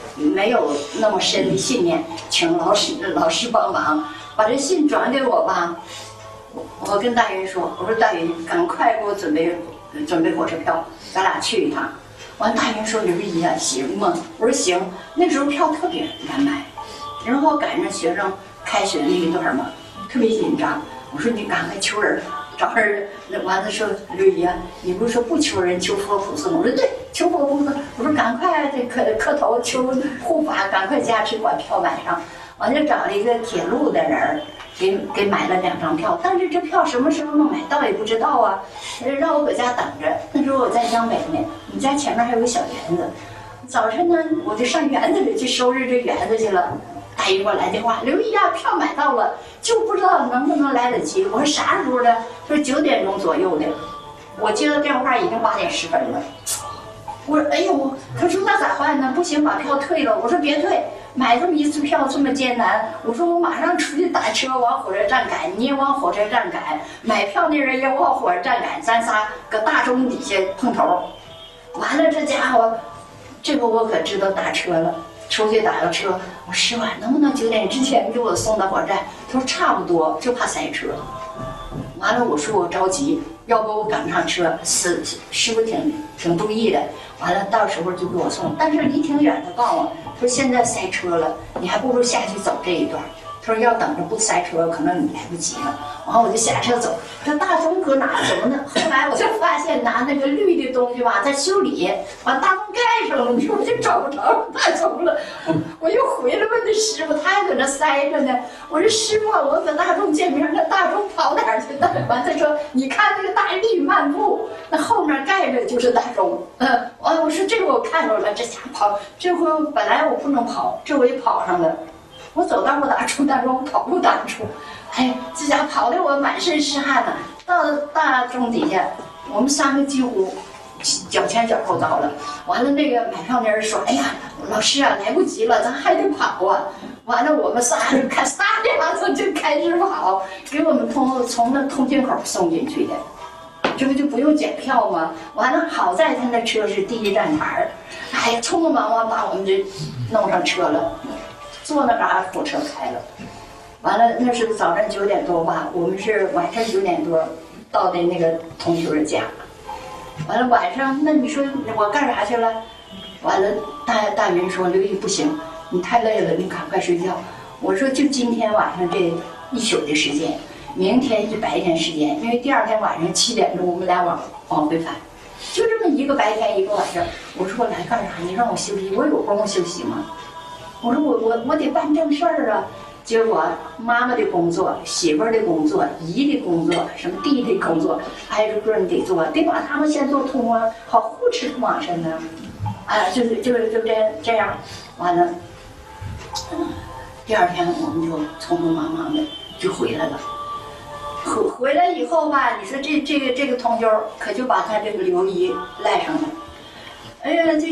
没有那么深的信念，请老师帮忙把这信转给我吧。我跟大云说，我说大云，赶快给我准备火车票，咱俩去一趟。完，大云说刘姨啊，行吗？我说行。那时候票特别难买，然后赶上学生开学那一段嘛，特别紧张。我说你赶快求人，找人。那完了说刘姨啊，你不是说不求人求佛菩萨吗？我说对，求佛菩萨。我说赶快这磕头求护法，赶快加持把票买上。完就找了一个铁路的人给买了2张票，但是这票什么时候能买到也不知道啊，让我搁家等着。那时候我在江北呢，我们家前面还有个小园子，早晨呢我就上园子里去收拾这园子去了。大姨给我来电话，刘姨啊，票买到了，就不知道能不能来得及。我说啥时候的？说9点钟左右的。我接到电话已经8点10分了。我说哎呦，他说那咋办呢？不行，把票退了。我说别退，买这么一次票这么艰难。我说我马上出去打车往火车站赶，你也往火车站赶，买票那人也往火车站赶，咱仨搁大钟底下碰头。完了，这家伙，这个我可知道打车了。出去打个车，我师傅能不能9点之前给我送到火车站？他说差不多，就怕塞车。完了，我说我着急，要不我赶不上车，师傅挺注意的。完了，到时候就给我送，但是离挺远的，告诉我说现在塞车了，你还不如下去走这一段。他说要等着不塞车，可能你来不及了。然后我就下车走，这大钟搁哪走呢？后来我就发现拿那个绿的东西吧，在修理，把大钟盖上了，我就找不着大钟了。我又回来问那师傅，他还搁那塞着呢。我说师傅，我搁大钟见面，那大钟跑哪儿去了？完他说你看那个大绿漫步，那后面盖着就是大钟。完我说这个我看着了，这家跑，这回本来我不能跑，这回跑上了。我走到不打出，但是我跑不打出，哎，这家跑的我满身是汗呢。到大钟底下，我们3个几乎脚前脚后到了。完了，那个买票那人说：“哎呀，老师啊，来不及了，咱还得跑啊。”完了，我们仨俩子就开始跑，给我们从那通讯口送进去的。这不就不用检票吗？完了，好在他那车是第一站台，哎呀，匆匆忙忙把我们这弄上车了。坐那嘎火车开了，完了那是早上9点多吧，我们是晚上9点多到的那个同学的家。完了晚上，那你说我干啥去了？完了大云说刘姨不行，你太累了，你赶快睡觉。我说就今天晚上这一宿的时间，明天是白天时间，因为第2天晚上7点钟我们俩往回返，就这么一个白天一个晚上。我说我来干啥？你让我休息，我有功夫休息吗？我说我得办正事儿啊！结果妈妈的工作、媳妇儿的工作、姨的工作、什么弟的工作，挨着个你得做，得把他们先做通啊，好护持往生呢。就这样，完了，第2天我们就匆匆忙忙的就回来了。回来以后吧，你说这个同修可就把他这个刘姨赖上了。哎呀，这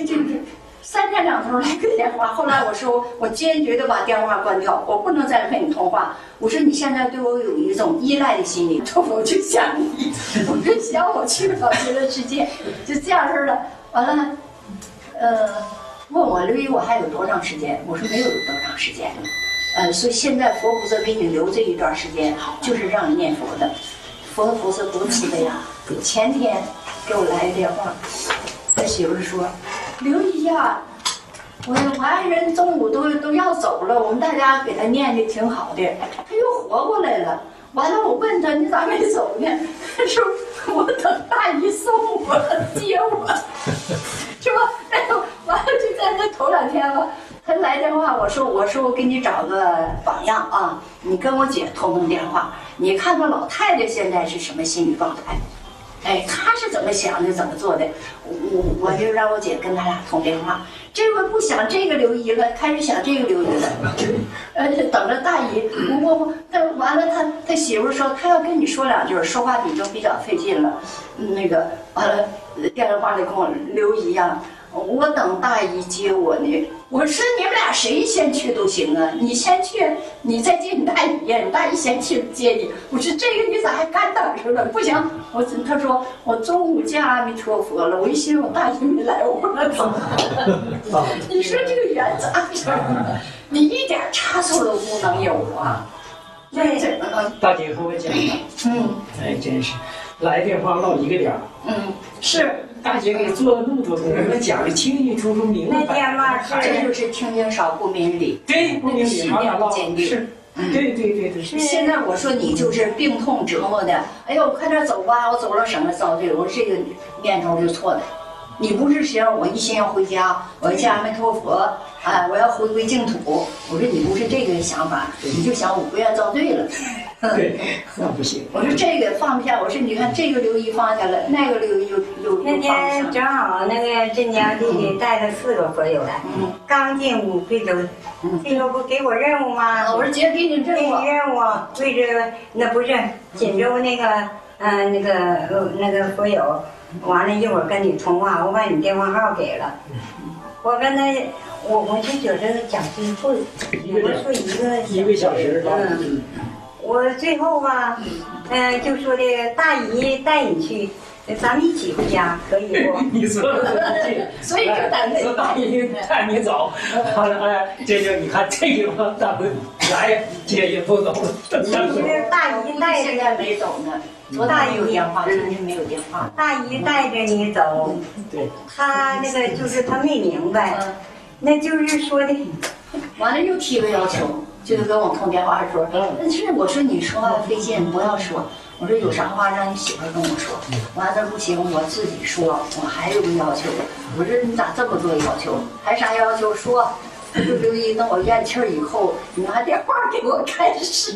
3天2头来个电话，后来我说我坚决的把电话关掉，我不能再和你通话。我说你现在对我有一种依赖的心理，我就想你，我就想我去不了极乐世界，就这样式的。完了，问我刘姨我还有多长时间？我说没有多长时间了。所以现在佛菩萨给你留这一段时间，就是让你念佛的。佛菩萨多慈悲啊！前天给我来个电话，他媳妇说。刘姨呀，我爱人中午都要走了，我们大家给他念的挺好的，他又活过来了。完了，我问他你咋没走呢？他说我等大姨送我接我，是吧？哎呦，完了就在那头2天吧，他来电话，我说我给你找个榜样啊，你跟我姐通电话，你看看老太太现在是什么心理状态。哎，他是怎么想的，怎么做的？我就让我姐跟他俩通电话。这回不想这个刘姨了，开始想这个刘姨了。等着大姨。他完了，他媳妇说他要跟你说2句，说话比较费劲了。那个完了，电话里跟我刘姨呀， 我等大姨接我呢。我说你们俩谁先去都行啊，你先去，你再接你大姨呀，你大姨先去接你。我说这个你咋还干等着了？不行，他说我中午见阿弥陀佛了，我一寻思我大姨没来，我了走。你说这个缘咋整？你一点差错都不能有啊！那怎么能？ 大姐和我讲的，哎，真是来电话唠一个点儿，是大姐给做了那么多功课，讲的清清楚楚、明白。 那天嘛， 这就是听经少不明理， 对，不明理， 信念不坚定。 是，对。 现在我说你就是病痛折磨的，哎呦，快点走吧，我走了省得遭罪。我说这个念头就错的。你不是想我一心要回家，我要见阿弥陀佛，哎，我要回归净土。我说你不是这个想法，你就想我不愿遭罪了。 对，那不行。 我说这个放不下，我说你看这个留意放下了，那个留意又那天正好那个镇江弟弟带了4个佛友来，刚进屋贵州，这个不给我任务吗？ 我说姐给你任务， 给你任务，贵州那不是锦州那个佛友。完了一会儿跟你通话，我把你电话号给了。我跟他，我就觉得讲最后，我说1个小时。 我最后吧，就说的大姨带你去，咱们一起回家，可以不？ 你说的所以就单位大姨带你走，完了哎，这就你看这个嘛，大哥来姐也不走了。 大姨带着现在没走呢。大姨有电话，今天没有电话。 大姨带着你走， 对， 他那个就是他没明白，那就是说的， 完了又提个要求，就跟我通电话说，但是我说你说话费劲，不要说。我说有啥话让你媳妇跟我说。完了不行，我自己说。我还有个要求，我说你咋这么多要求？还啥要求说？就留意等我咽气儿以后，你拿电话给我开始。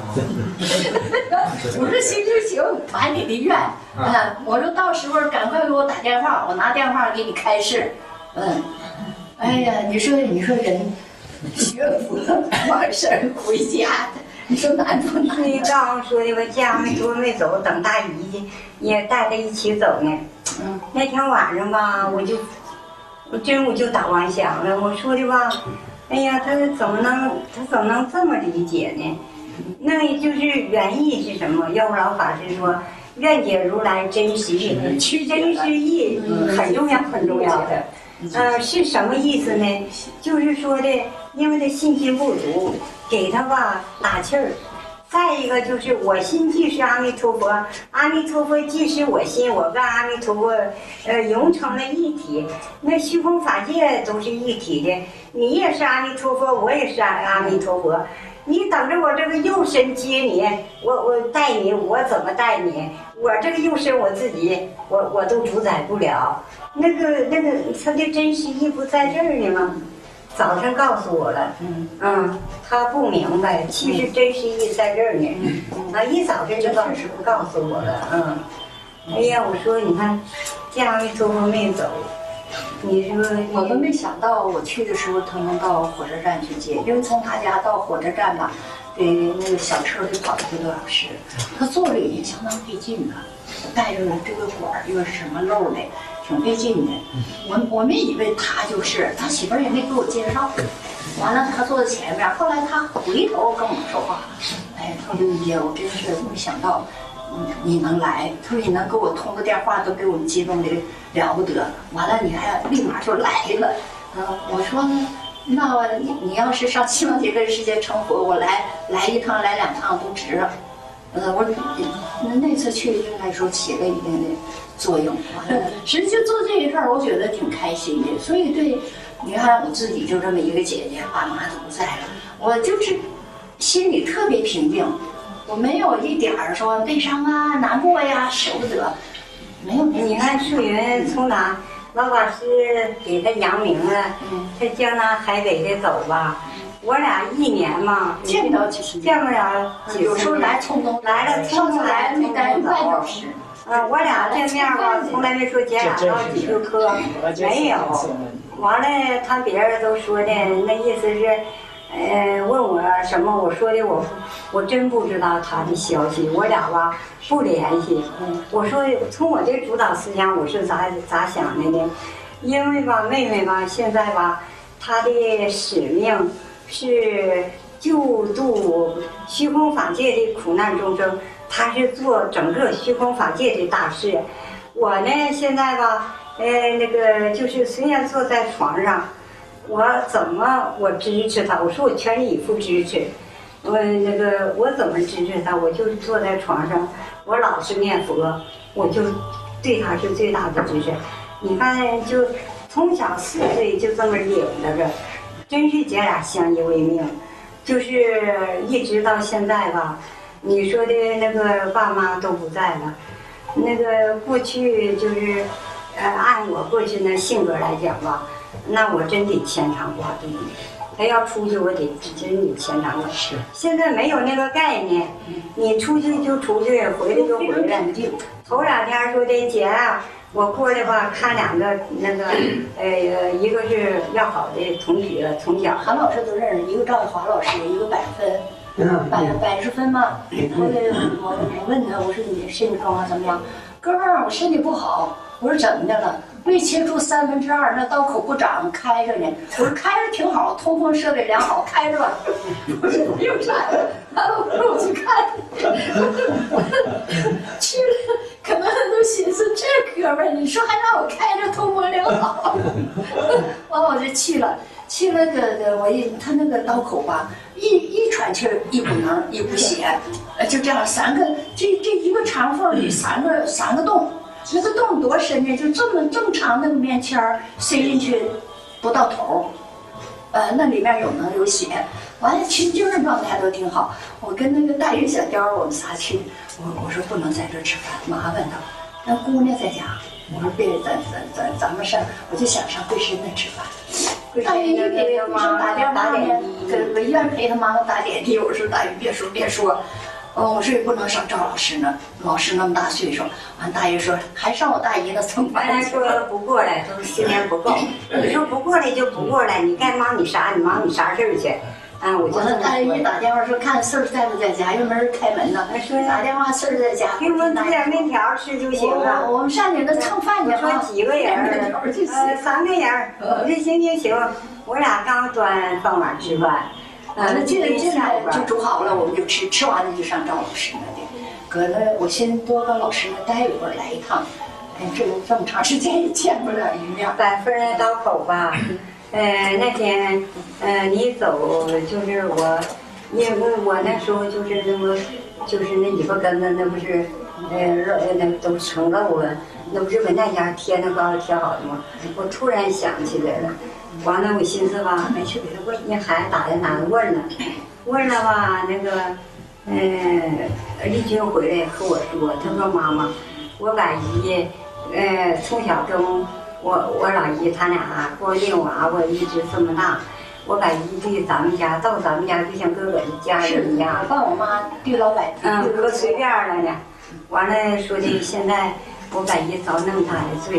我说行就行，完你的愿。我说到时候赶快给我打电话，我拿电话给你开示。哎呀，你说人学佛完事儿回家的，你说难不难？ 你刚说的我家没走，等大姨去，也带他一起走呢。那天晚上吧，我真就打妄想了。我说的吧，哎呀，他怎么能这么理解呢？那就是原意是什么？要不老法师说，愿解如来真实意，真实意很重要很重要的。是什么意思呢？就是说的，因为他信心不足，给他吧打气儿。再一个就是我心即是阿弥陀佛，阿弥陀佛即是我心，我跟阿弥陀佛融成了一体。那虚空法界都是一体的，你也是阿弥陀佛，我也是阿弥陀佛。你等着我这个肉身接你，我带你，我怎么带你？我这个肉身我自己我都主宰不了。那个他的真实意不在这儿呢吗？早上告诉我了，他不明白，其实真实意在这儿呢。一早晨就告诉我了，哎呀，我说你看，见阿弥陀佛没走，你说我都没想到我去的时候他能到火车站去接，因为从他家到火车站吧，得那个小车得跑1个多小时，他坐着也相当费劲的，带着这个管又是什么漏的。挺费劲的，我没以为他就是，他媳妇儿也没给我介绍。完了，他坐在前面，后来他回头跟我说话，哎，他说刘姐，我真是没想到，你能来。他说你能给我通个电话，都给我们激动的了不得。完了，你还立马就来了。我说那你要是上西方极乐世界成佛，我来1趟来2趟都值了。我那次去应该说起了一定的作用，实际就做这一事儿，我觉得挺开心的。所以对，你看我自己就这么一个姐姐，爸妈都不在了，我就是心里特别平静，我没有一点儿说悲伤啊、难过呀、舍不得，没有。 你看素云从哪老法师给他扬名了，他江南海北的走吧。我俩1年嘛， 见不了几次， 见不了几次， 有时候来匆匆来了，匆匆来没待半小时。 我俩见面吧，从来没说姐俩唠几个嗑，没有。完了，他别人都说的，那意思是，问我什么，我说的我真不知道他的消息，我俩吧不联系。我说从我这主导思想，我是咋想的呢？ 因为吧，妹妹吧，现在吧，她的使命是救度虚空法界的苦难众生，她是做整个虚空法界的大事。我呢，现在吧，那个就是虽然坐在床上，我怎么我支持她？我说我全力以赴支持。我怎么支持她？我就是坐在床上，我老是念佛，我就对她是最大的支持。你看，就从小4岁就这么领着着，真是姐俩相依为命，就是一直到现在吧。你说的那个爸妈都不在了，那个过去就是，按我过去那性格来讲吧，那我真得牵肠挂肚的。他要出去，我得真得牵肠挂肚。是。现在没有那个概念，你出去就出去，回来就回来。头2天说的姐啊，我过来吧，看2个那个，一个是要好的同学，从小韩老师都认识，一个赵玉华老师，一个100分，百十分嘛。后来我问他，我说你身体状况怎么样？哥们儿，我身体不好。我说怎么的了？胃切除2/3，那刀口不长，开着呢。我说开着挺好，通风设备良好，开着吧。我说没有啥的，我说我去看。去了，可能都寻思这哥们儿，你说还让我开着通风良好，完我就去了。去了他那个刀口吧，一喘气儿，一股能，一股血，就这样3个，这一个肠缝里3个洞。那个洞多深呢？就这么长那个棉签儿塞进去，不到头那里面有能有血。完了，其实精神状态都挺好。我跟那个大鱼小雕我们仨去，我说不能在这吃饭，麻烦他。那姑娘在家，我说别咱们上，我就想上桂深那吃饭。大鱼给桂深打电话呢，搁医院陪他妈妈打点滴。我说大鱼别说。我说也不能上赵老师呢，老师那么大岁数。完，大爷说还上我大姨那怎么办？ 原来说不过来，都4年不够。你说不过来就不过来，你该忙你啥，你忙你啥事儿去。我就那大爷一打电话说看四儿在不在家，又没人开门呢。打电话四儿在家， 给我们煮点面条吃就行了。 我们上你那蹭饭去。 说几个人？3个人。我说行，我俩刚端饭碗吃饭。 那进来就煮好了，我们就吃完了就上赵老师那里。搁那我先多跟老师那待一会儿，来一趟。这么长时间也见不了一面。 100分刀口吧。那天你走就是我，因为我那时候就是那尾巴根子那不是那都成肉了，那不是搁那家贴那膏贴好的吗？我突然想起来了。完了，我寻思吧，没去给他问，那孩子打电话问了吧，那个，丽君回来和我说，他说妈妈，我把姨，从小跟我老姨他俩过领娃娃一直这么大，我把姨对咱们家到咱们家就像哥哥的家人一样。 我爸我妈对老百姓可随便了呢。完了说的现在我把姨遭那么大的罪，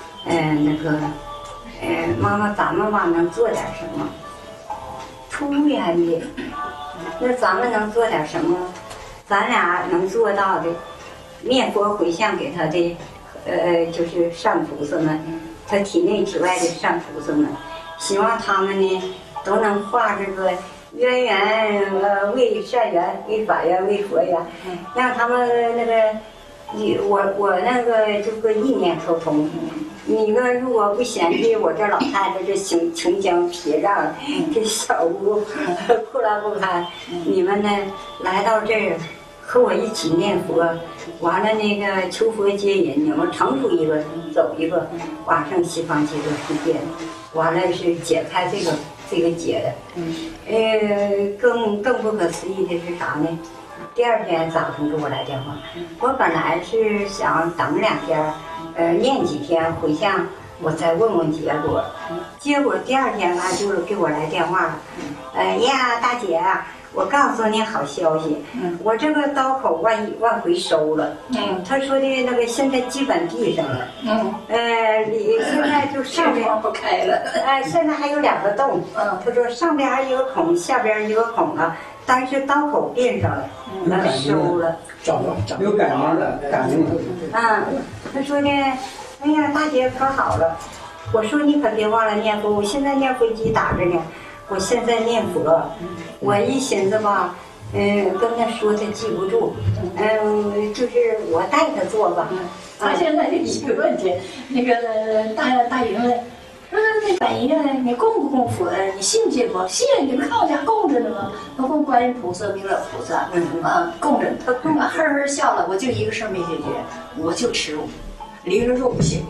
妈妈，咱们吧能做点什么？出远的，那咱们能做点什么？咱俩能做到的，念佛回向给他的，就是上菩萨们，他体内体外的上菩萨们，希望他们呢都能化这个冤缘为善缘，为法缘，为佛缘，让他们那个，我那个就个意念沟通。你们如果不嫌弃我这老太太这穷乡僻壤，这小屋破烂不堪，你们呢来到这儿和我一起念佛，完了那个求佛接引，你们成出一个走一个，往生西方极乐世界，完了是解开这个结的。更不可思议的是啥呢？第2天早上给我来电话，我本来是想等2天。念几天回向，我再问问结果。结果第2天他就给我来电话了。呀，大姐，我告诉你好消息，我这个刀口往回收了。他说的那个现在基本闭上了。现在就上边不开了。 现在还有2个洞。他说上边一个孔，下边一个孔了，但是刀口闭上了，收了。 有感应了，感应了。 他说呢，哎呀，大姐可好了， 我说你可别忘了念佛，我现在念飞机打着呢，我现在念佛。我一寻思吧，跟他说他记不住，就是我带他做吧。 他现在就一个问题，那个大云问，说那本爷你供不供佛呀？你信不信佛？信，你们看我家供着呢吗？我供观音菩萨、弥勒菩萨，供着。他供完呵呵笑了，我就一个事儿没解决，我就吃肉，离了肉不行。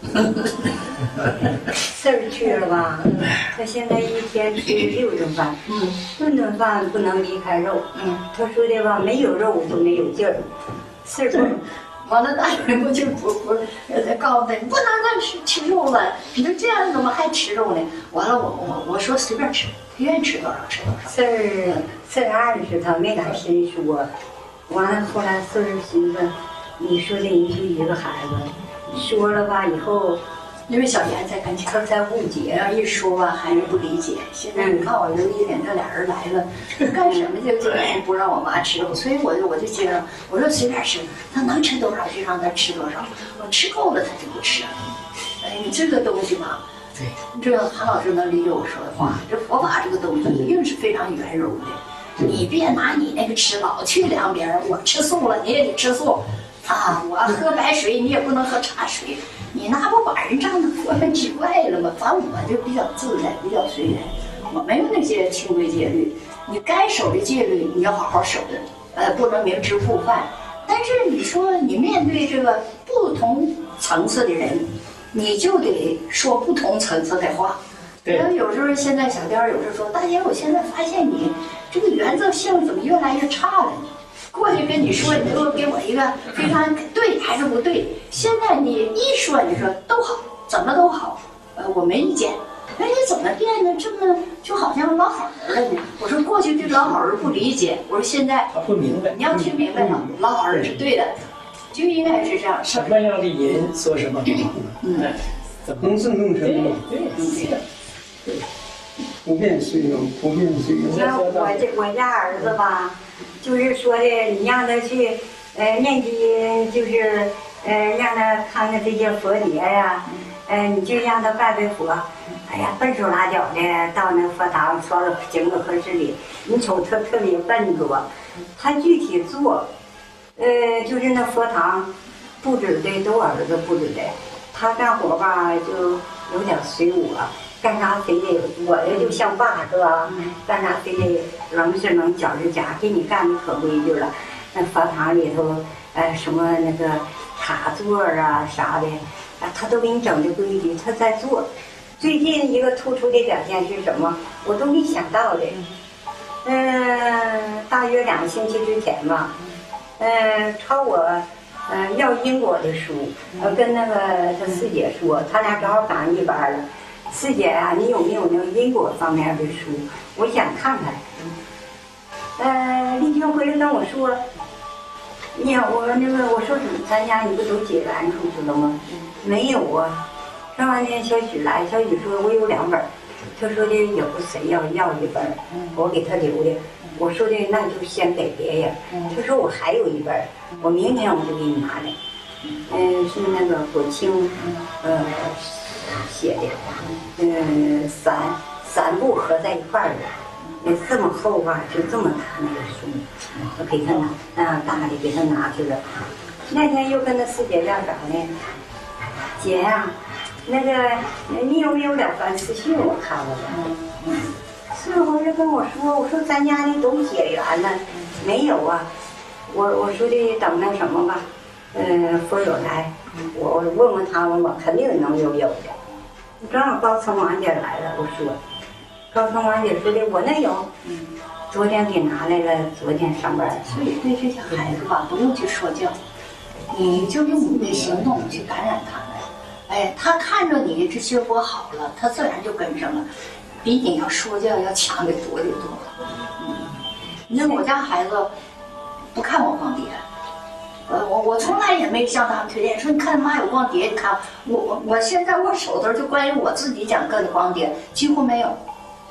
事儿去了吧？他现在一天吃6顿饭，顿顿饭不能离开肉。他说的吧，没有肉就没有劲儿，事儿不。 完了，大人不就不告诉他，你不能再吃肉了。你说这样怎么还吃肉呢？完了，我说随便吃，他愿意吃多少吃多少。 事儿暗示他没敢深说。完了后来事儿寻思，你说的你就一个孩子，说了吧以后， 因为小妍在跟前， 他才误解。 要一说吧，孩子不理解。现在你看我这一点，这俩人来了，干什么就不让我妈吃肉，所以我就接着我说随便吃，他能吃多少就让他吃多少，我吃够了他就不吃。哎，你这个东西嘛， 对， 这韩老师能理解我说的话。这佛法这个东西一定是非常圆柔的，你别拿你那个吃老去两边，我吃素了，你也得吃素。我喝白水，你也不能喝茶水，你那不把人仗着佛门之外了吗？反正我就比较自在，比较随缘，我没有那些清规戒律，你该守的戒律你要好好守的，不能明知故犯。但是你说你面对这个不同层次的人，你就得说不同层次的话。 对， 有时候现在小颠有时候说，大姐，我现在发现你这个原则性怎么越来越差了呢？过去跟你说，你就给我一个非常对还是不对？现在你一说，你说都好，怎么都好，我没意见。哎，你怎么变得这么就好像老好人了呢？我说过去对老好人不理解，我说现在他不明白， 你要听明白了，老好人是对的，就应该是这样。 什么样的人说什么话， 能是弄什么？ 对， 不变虽有，不变虽有。 那我家儿子吧，就是说的，你让他去念经，就是让他看看这些佛碟呀，你就让他拜拜佛。哎呀，笨手拉脚的到那佛堂说了整个合适里，你瞅他特别笨拙，他具体做，就是那佛堂布置的都儿子布置的，他干活吧就有点随我。干啥非得我这就像爸是吧？干啥非得棱是棱角是角，给你干的可规矩了。那佛堂里头，什么那个卡座啊啥的，他都给你整的规矩，他在做。最近一个突出的表现是什么？我都没想到的。大约2个星期之前吧，朝我要因果的书，跟那个他四姐说，他俩正好赶上一班了。四姐啊，你有没有那个因果方面的书？我想看看。丽君回来跟我说，呀，我说怎么咱家你不都解完出去了吗？没有啊。上完天小许来，小许说我有2本，他说的有谁要1本，我给他留的。我说的那就先给别人。他说我还有1本，我明天我就给你拿来。是那个国清，写的，3部合在一块儿的，这么厚吧，就这么大那个书，我给他拿，大的给他拿去了。那天又跟他四姐要啥呢？姐呀，那个你有没有了凡四训？我看了了。四回就跟我说，我说咱家的都解缘了，没有啊。我说的等那什么吧，佛友来，我问问他们吧，肯定能有的。正好高层王姐来了，我说，高层王姐说的我那有，昨天给拿来了，昨天上班。 所以对这些孩子吧，不用去说教，你就用你的行动去感染他们。哎，他看着你这学佛好了，他自然就跟上了，比你要说教要强得多得多。你看我家孩子不看我光碟。我从来也没向他们推荐说，你看妈有光碟，你看我现在我手头就关于我自己讲课的光碟几乎没有，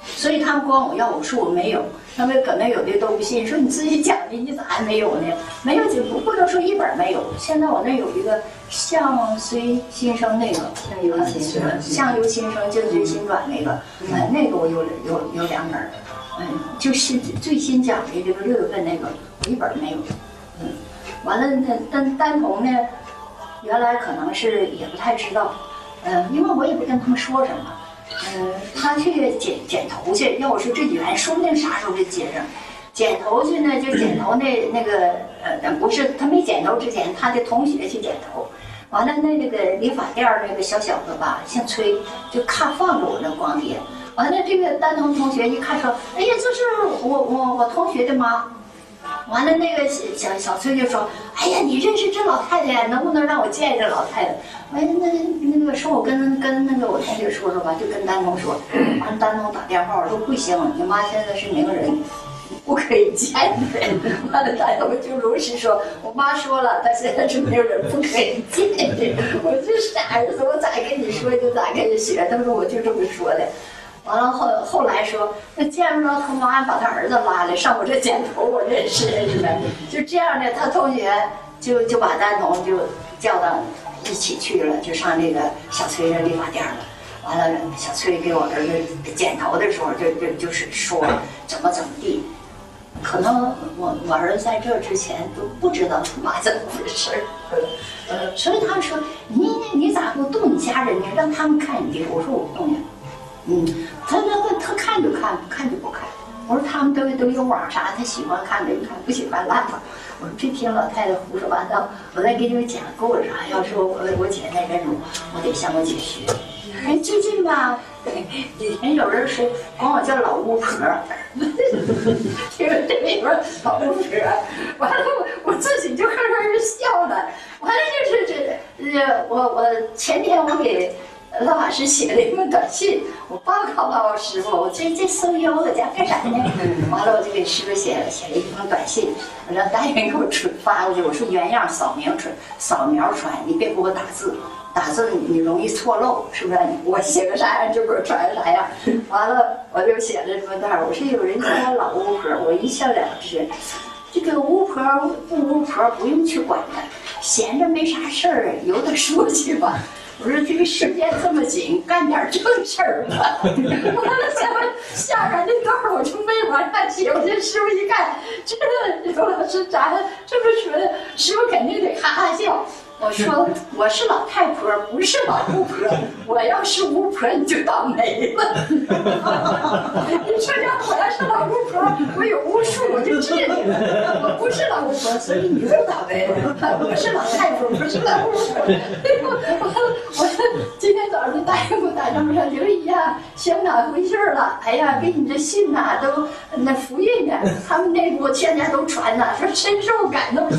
所以他们管我要武术没有，他们可能有的都不信，说你自己讲的，你咋还没有呢？没有就不能说一本没有。现在我那有一个相随心生那个，相由心生，境随心转那个，那个我有2本，就最新讲的这个6月份那个，我一本没有，完了呢，单童呢，原来可能是也不太知道，因为我也不跟他们说什么。他去剪头去，要我说这缘说不定啥时候就接上。剪头去呢，就剪头那个不是他没剪头之前，他的同学去剪头，完了那个理发店那个小小子吧，姓崔，就看放着我那光碟，完了这个丹童同学一看说，哎呀，这是我同学的妈。完了，那个小崔就说：“哎呀，你认识这老太太，能不能让我见这老太太？”哎，那个说我跟那个我同学说吧，就跟丹童说。完了，丹童打电话说不行，你妈现在是名人，不可以见人。完了，丹童就如实说，我妈说了，她现在是名人，不可以见人。我这傻儿子，我咋跟你说就咋跟你学。他说我就这么说的。完了后来说，那见不着他妈，把他儿子拉来上我这剪头，我认识的。就这样的，他同学就把丹童就叫到一起去了，就上那个小崔的理发店了。完了，小崔给我儿子剪头的时候，就是说怎么地。可能我儿子在这之前都不知道他妈怎么回事所以他们说你咋不动你家人呢？让他们看你的。我说我不动呀。他看就看，不看就不看。我说他们都有网啥，他喜欢看就看，不喜欢拉倒。我说别听老太太胡说八道，我再给你们讲够了啥。要说我姐那阵子，我得向我姐学。哎，最近吧，以前有人说管我叫老巫婆，听着这里边老巫婆，完了我自己就呵呵笑了。完了就是我前天我给老法师写了一封短信，我报告我师傅，我这收腰在家干啥呢？完了我就给师傅写了一封短信，让大人给我发过去。我说原样扫描传，你别给我打字，打字你容易错漏，是不是？我写个啥样就给我传个啥样。完了我就写了这么段，我说有人叫我老巫婆，我一笑了之。这个巫婆不巫婆不用去管她，闲着没啥事儿，由她说去吧。我说这个时间这么紧，干点正事儿吧。完了下边那段我就没往下写，我这师傅一看，这刘老师咋这么说？师傅肯定得哈哈笑。我说我是老太婆，不是老巫婆。我要是巫婆，你就倒霉了。你说我要是老巫婆，我有巫术，我就治你了。我不是老巫婆，所以你就倒霉了。我是老太婆，不是老巫婆。我今天早上就答应给我打电话说刘姨呀，香港回信了。哎呀，给你这信呐，都那复印呢，他们内部全家都传呐，说深受感动。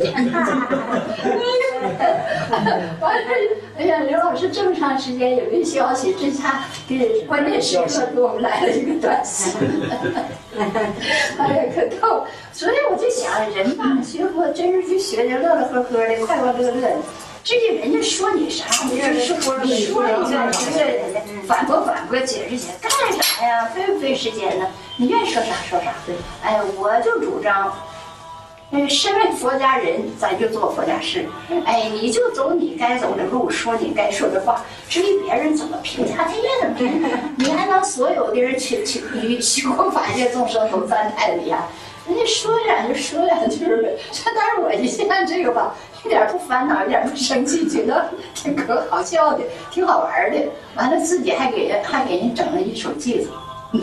完了，哎呀，刘老师这么长时间也没消息，这下给关键时刻给我们来了一个短信，哎呀，可逗。所以我就想，人吧，学佛真是去学的乐乐呵呵的，快快乐乐的。至于人家说你啥，你说你个反驳，解释干啥呀？费不费时间呢？你愿意说啥说啥。哎，我就主张。身为佛家人，咱就做佛家事。哎，你就走你该走的路，说你该说的话。至于别人怎么评价，他愿怎么评价，你还能所有的人去虚空法界众生都赞叹你呀？人家说两句说两句呗。但是我一看这个吧，一点不烦恼，一点不生气，觉得挺可好笑的，挺好玩的。完了自己还给人整了一首偈子。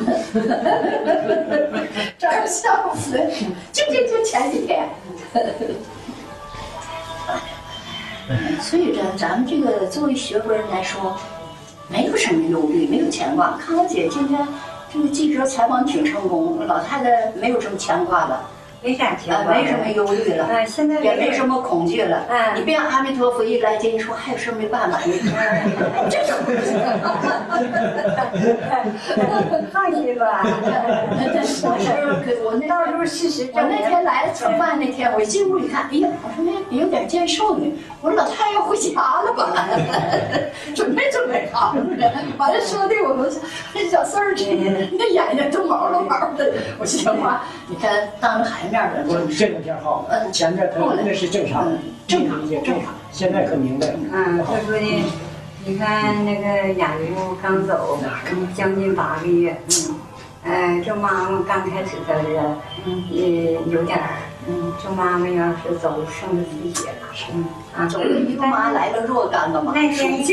这儿笑死，就前几天。所以咱们这个作为学佛人来说，没有什么忧虑，没有牵挂。看我姐今天这个记者采访挺成功，老太太没有什么牵挂了。 没啥牵挂， 没什么忧虑了， 现在也没什么恐惧了。你别阿弥陀佛一来接，你说还有事没办法，你这怎么行？ 放心吧， 我那到时候事实我那天来吃饭那天，我一进屋一看，哎呀，我说那有点见瘦女，我说老太太要回家了吧？准备好了，完了说的我们小四儿那眼睛都毛了毛的。我说行吧，你看当着孩子面的， 我这两天好，前面那是正常，正常，现在可明白了。 他说的，你看那个雅茹刚走，将近8个月，这妈妈刚开始的时候，有点儿，这妈妈要是走生了自己了， 走了一个妈来了若干个妈， 那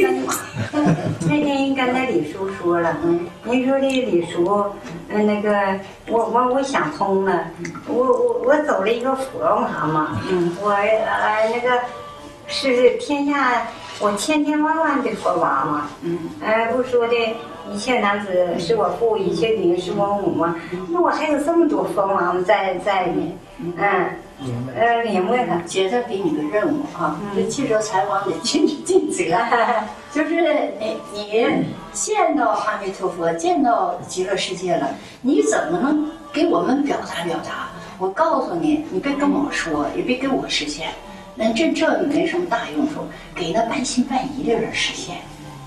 天跟那李叔说了，您说的李叔，那个我想通了，我走了一个佛妈妈，我那个是天下我千千万万的佛妈妈，不说的一切男子是我父，一切女是我母嘛，那我还有这么多佛妈妈在呢，明白了。 姐再给你个任务啊，这记者采访得尽职尽责，就是你见到阿弥陀佛，见到极乐世界了，你怎么能给我们表达表达？我告诉你，你别跟我说，也别给我实现，那这没什么大用处，给那半信半疑的人实现。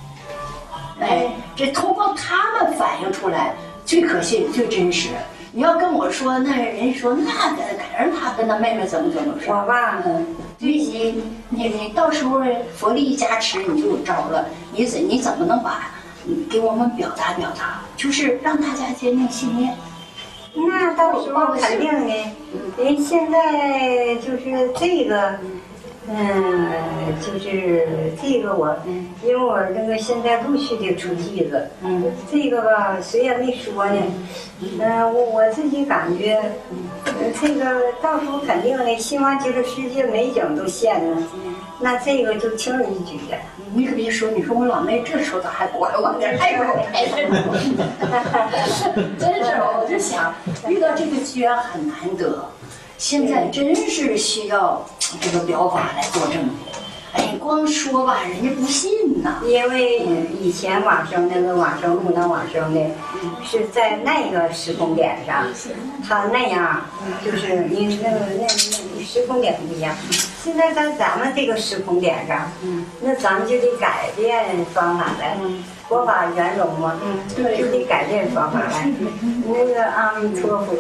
这通过他们反映出来最可信、最真实。你要跟我说，那人说那赶上他跟他妹妹怎么说？ 我吧， 对你到时候佛力一加持，你就有招了。你怎么能把给我们表达表达？就是让大家坚定信念。 那到时候肯定的，人现在就是这个。就是这个因为我这个现在陆续的出句子，这个吧谁也没说呢，我自己感觉，这个到时候肯定的，希望这个世界美景都现了，那这个就轻而易举的。 你可别说，你说我老妹这时候咋还管我呢？还给我拍这种，真是我就想遇到这个机缘很难得。现在真是需要这个表法来作证。哎，光说吧，人家不信呐。 因为以前往生那个往生路那往生的，是在那个时空点上，他那样就是你那时空点不一样。现在在咱们这个时空点上，那咱们就得改变方法来。佛法圆融嘛， 对， 就得改变方法来。那个阿弥陀佛，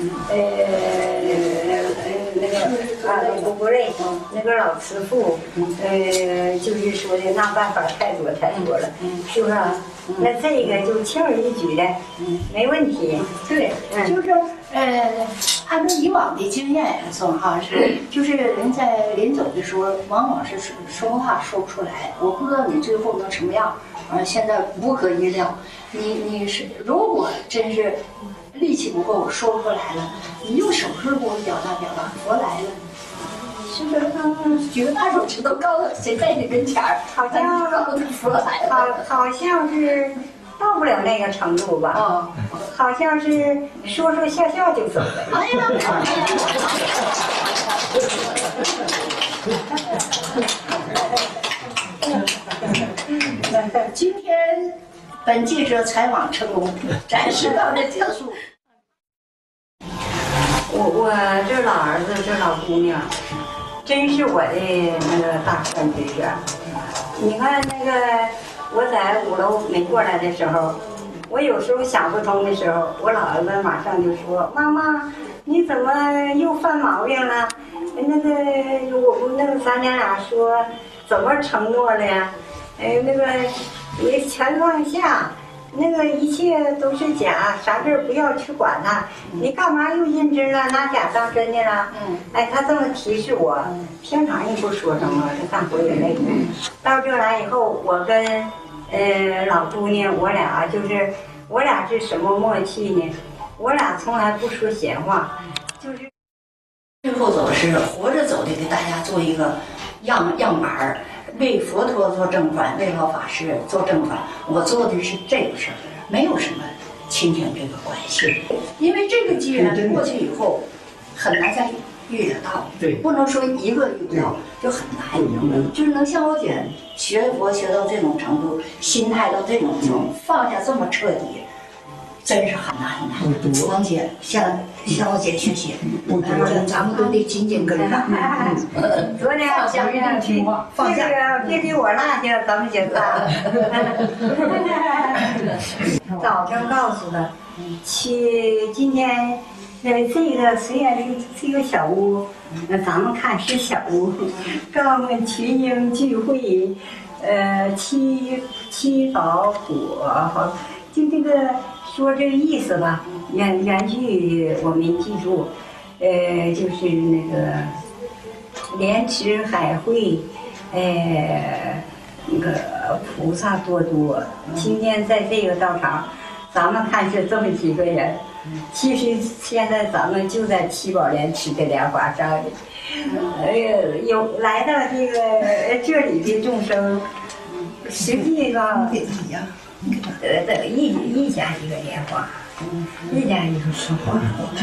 那个古国瑞，那个老慈父，就是说的那办法太多了，是不是？那这个就轻而易举的，没问题。 对，就是按照以往的经验来说哈，就是人在临走的时候，往往是说话说不出来。我不知道你最后能什么样。现在不可意料，你是如果真是力气不够说不出来了，你用手势给我表达表达，佛来了，是不是？举个大手指头告诉谁在你跟前儿， 好像佛来了， 好像是到不了那个程度吧？好像是说说笑笑就走了。 哎呀！今天本记者采访成功，暂时到这结束。 我这老儿子这老姑娘，真是我的那个大善知识。你看那个我在5楼没过来的时候，我有时候想不通的时候，我老儿子马上就说：“妈妈，你怎么又犯毛病了？那个咱俩说怎么承诺的呀？那个你全放下，那个一切都是假，啥事儿不要去管它。你干嘛又认真了，拿假当真的了？哎，他这么提示我，平常也不说什么，这干活也累。到这来以后，我跟老姑娘，我俩是什么默契呢？我俩从来不说闲话，就是最后走是活着走的，给大家做一个样板儿。为佛陀做正法，为老法师做正法，我做的是这个事儿，没有什么亲情这个关系。因为这个机缘过去以后， 很难再遇得到。 对， 不能说一个遇不到，就很难。就是能像我姐学佛学到这种程度，心态到这种程度，放下这么彻底，真是很难很难。王姐向我姐学习，咱们都得紧紧跟上。 昨天放下一定情况，放下。 别给我落下，咱们姐仨。早上告诉的，今天这个虽然是一个小屋，咱们看是小屋，告诉我们群英聚会，祈祷火，就这个说这个意思吧，原句我没记住，就是那个莲池海会，那个菩萨多多。今天在这个道场，咱们看是这么几个人，其实现在咱们就在七宝莲池的莲花上里，有来到这里的众生，实际上一家一个莲花，一家一个莲花，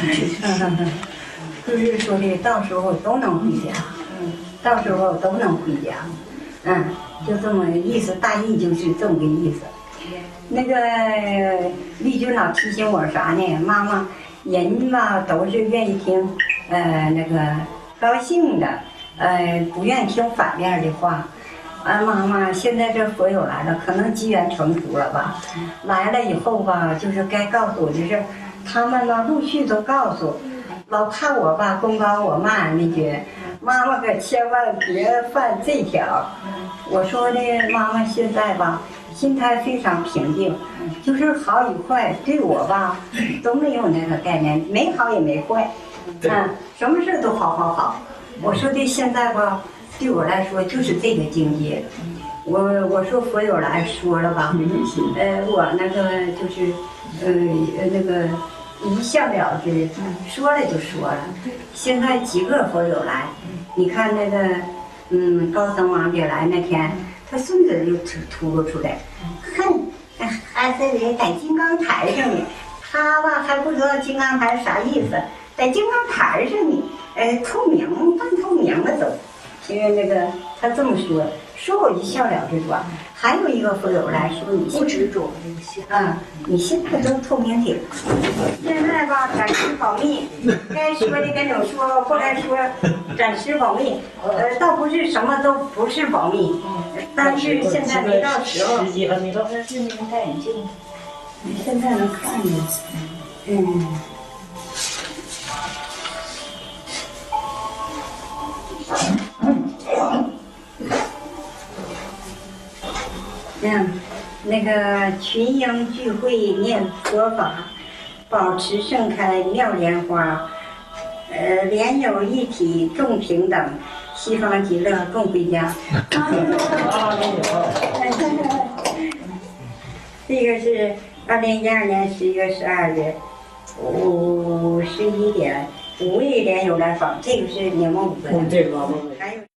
就是说的到时候都能回家，到时候都能回家，就这么意思，大意就是这么个意思。那个丽君老提醒我啥呢？妈妈，人吧都是愿意听，那个高兴的，不愿听反面的话。妈妈，现在这佛友来了，可能机缘成熟了吧？来了以后吧，就是该告诉我的事，他们呢陆续都告诉，老怕我吧功高我慢那句，妈妈可千万别犯这条。我说的妈妈现在吧，心态非常平静，就是好与坏对我吧都没有那个概念，没好也没坏，什么事都好。我说的现在吧。对我来说就是这个境界，我说佛友来说了吧，我那个就是那个一笑了之，说了就说了。现在几个佛友来，你看那个高僧王姐来那天，他孙子就吐露出来，哼，还在金刚台上呢，他吧还不知道金刚台啥意思，在金刚台上呢，透明半透明的都。因为那个他这么说我就笑了之吧。还有一个佛友来说，你不执着你现在都透明体，现在吧暂时保密，该说的跟你们说，不该说暂时保密。倒不是什么都不是保密，但是现在没到时候。 时机还没到。 是那个戴眼镜，你现在能看见？ 那个群英聚会念佛法，保持盛开妙莲花，莲友一体众平等，西方极乐共回家。这个是2012年11月12日51点，5位莲友来访，这个是你们5个人， 这个还有。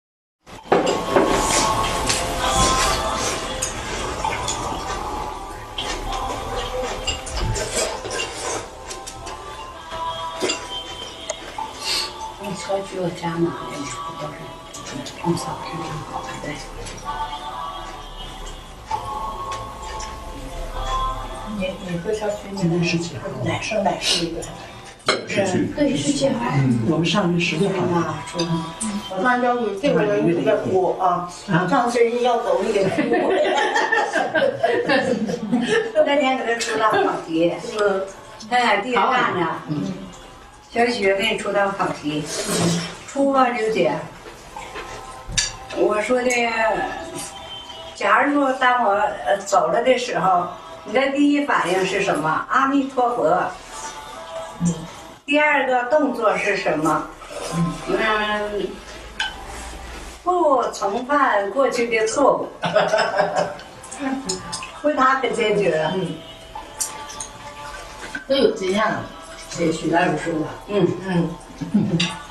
车只有加码的，都是扫是挺好的，对。你和小区今天17号， 哪生哪是一个？ 对，17号。 我们上个月16号。 那要是这个人你在哭啊，上次人要走你给哭。 那天给他出道考题，他俩地上站着，小雪给你出道考题，出吧刘姐。我说的，假如说当我走了的时候，你的第一反应是什么？阿弥陀佛。第二个动作是什么？不重犯过去的错误。回答很坚决。 都有经验了，也许来有说的。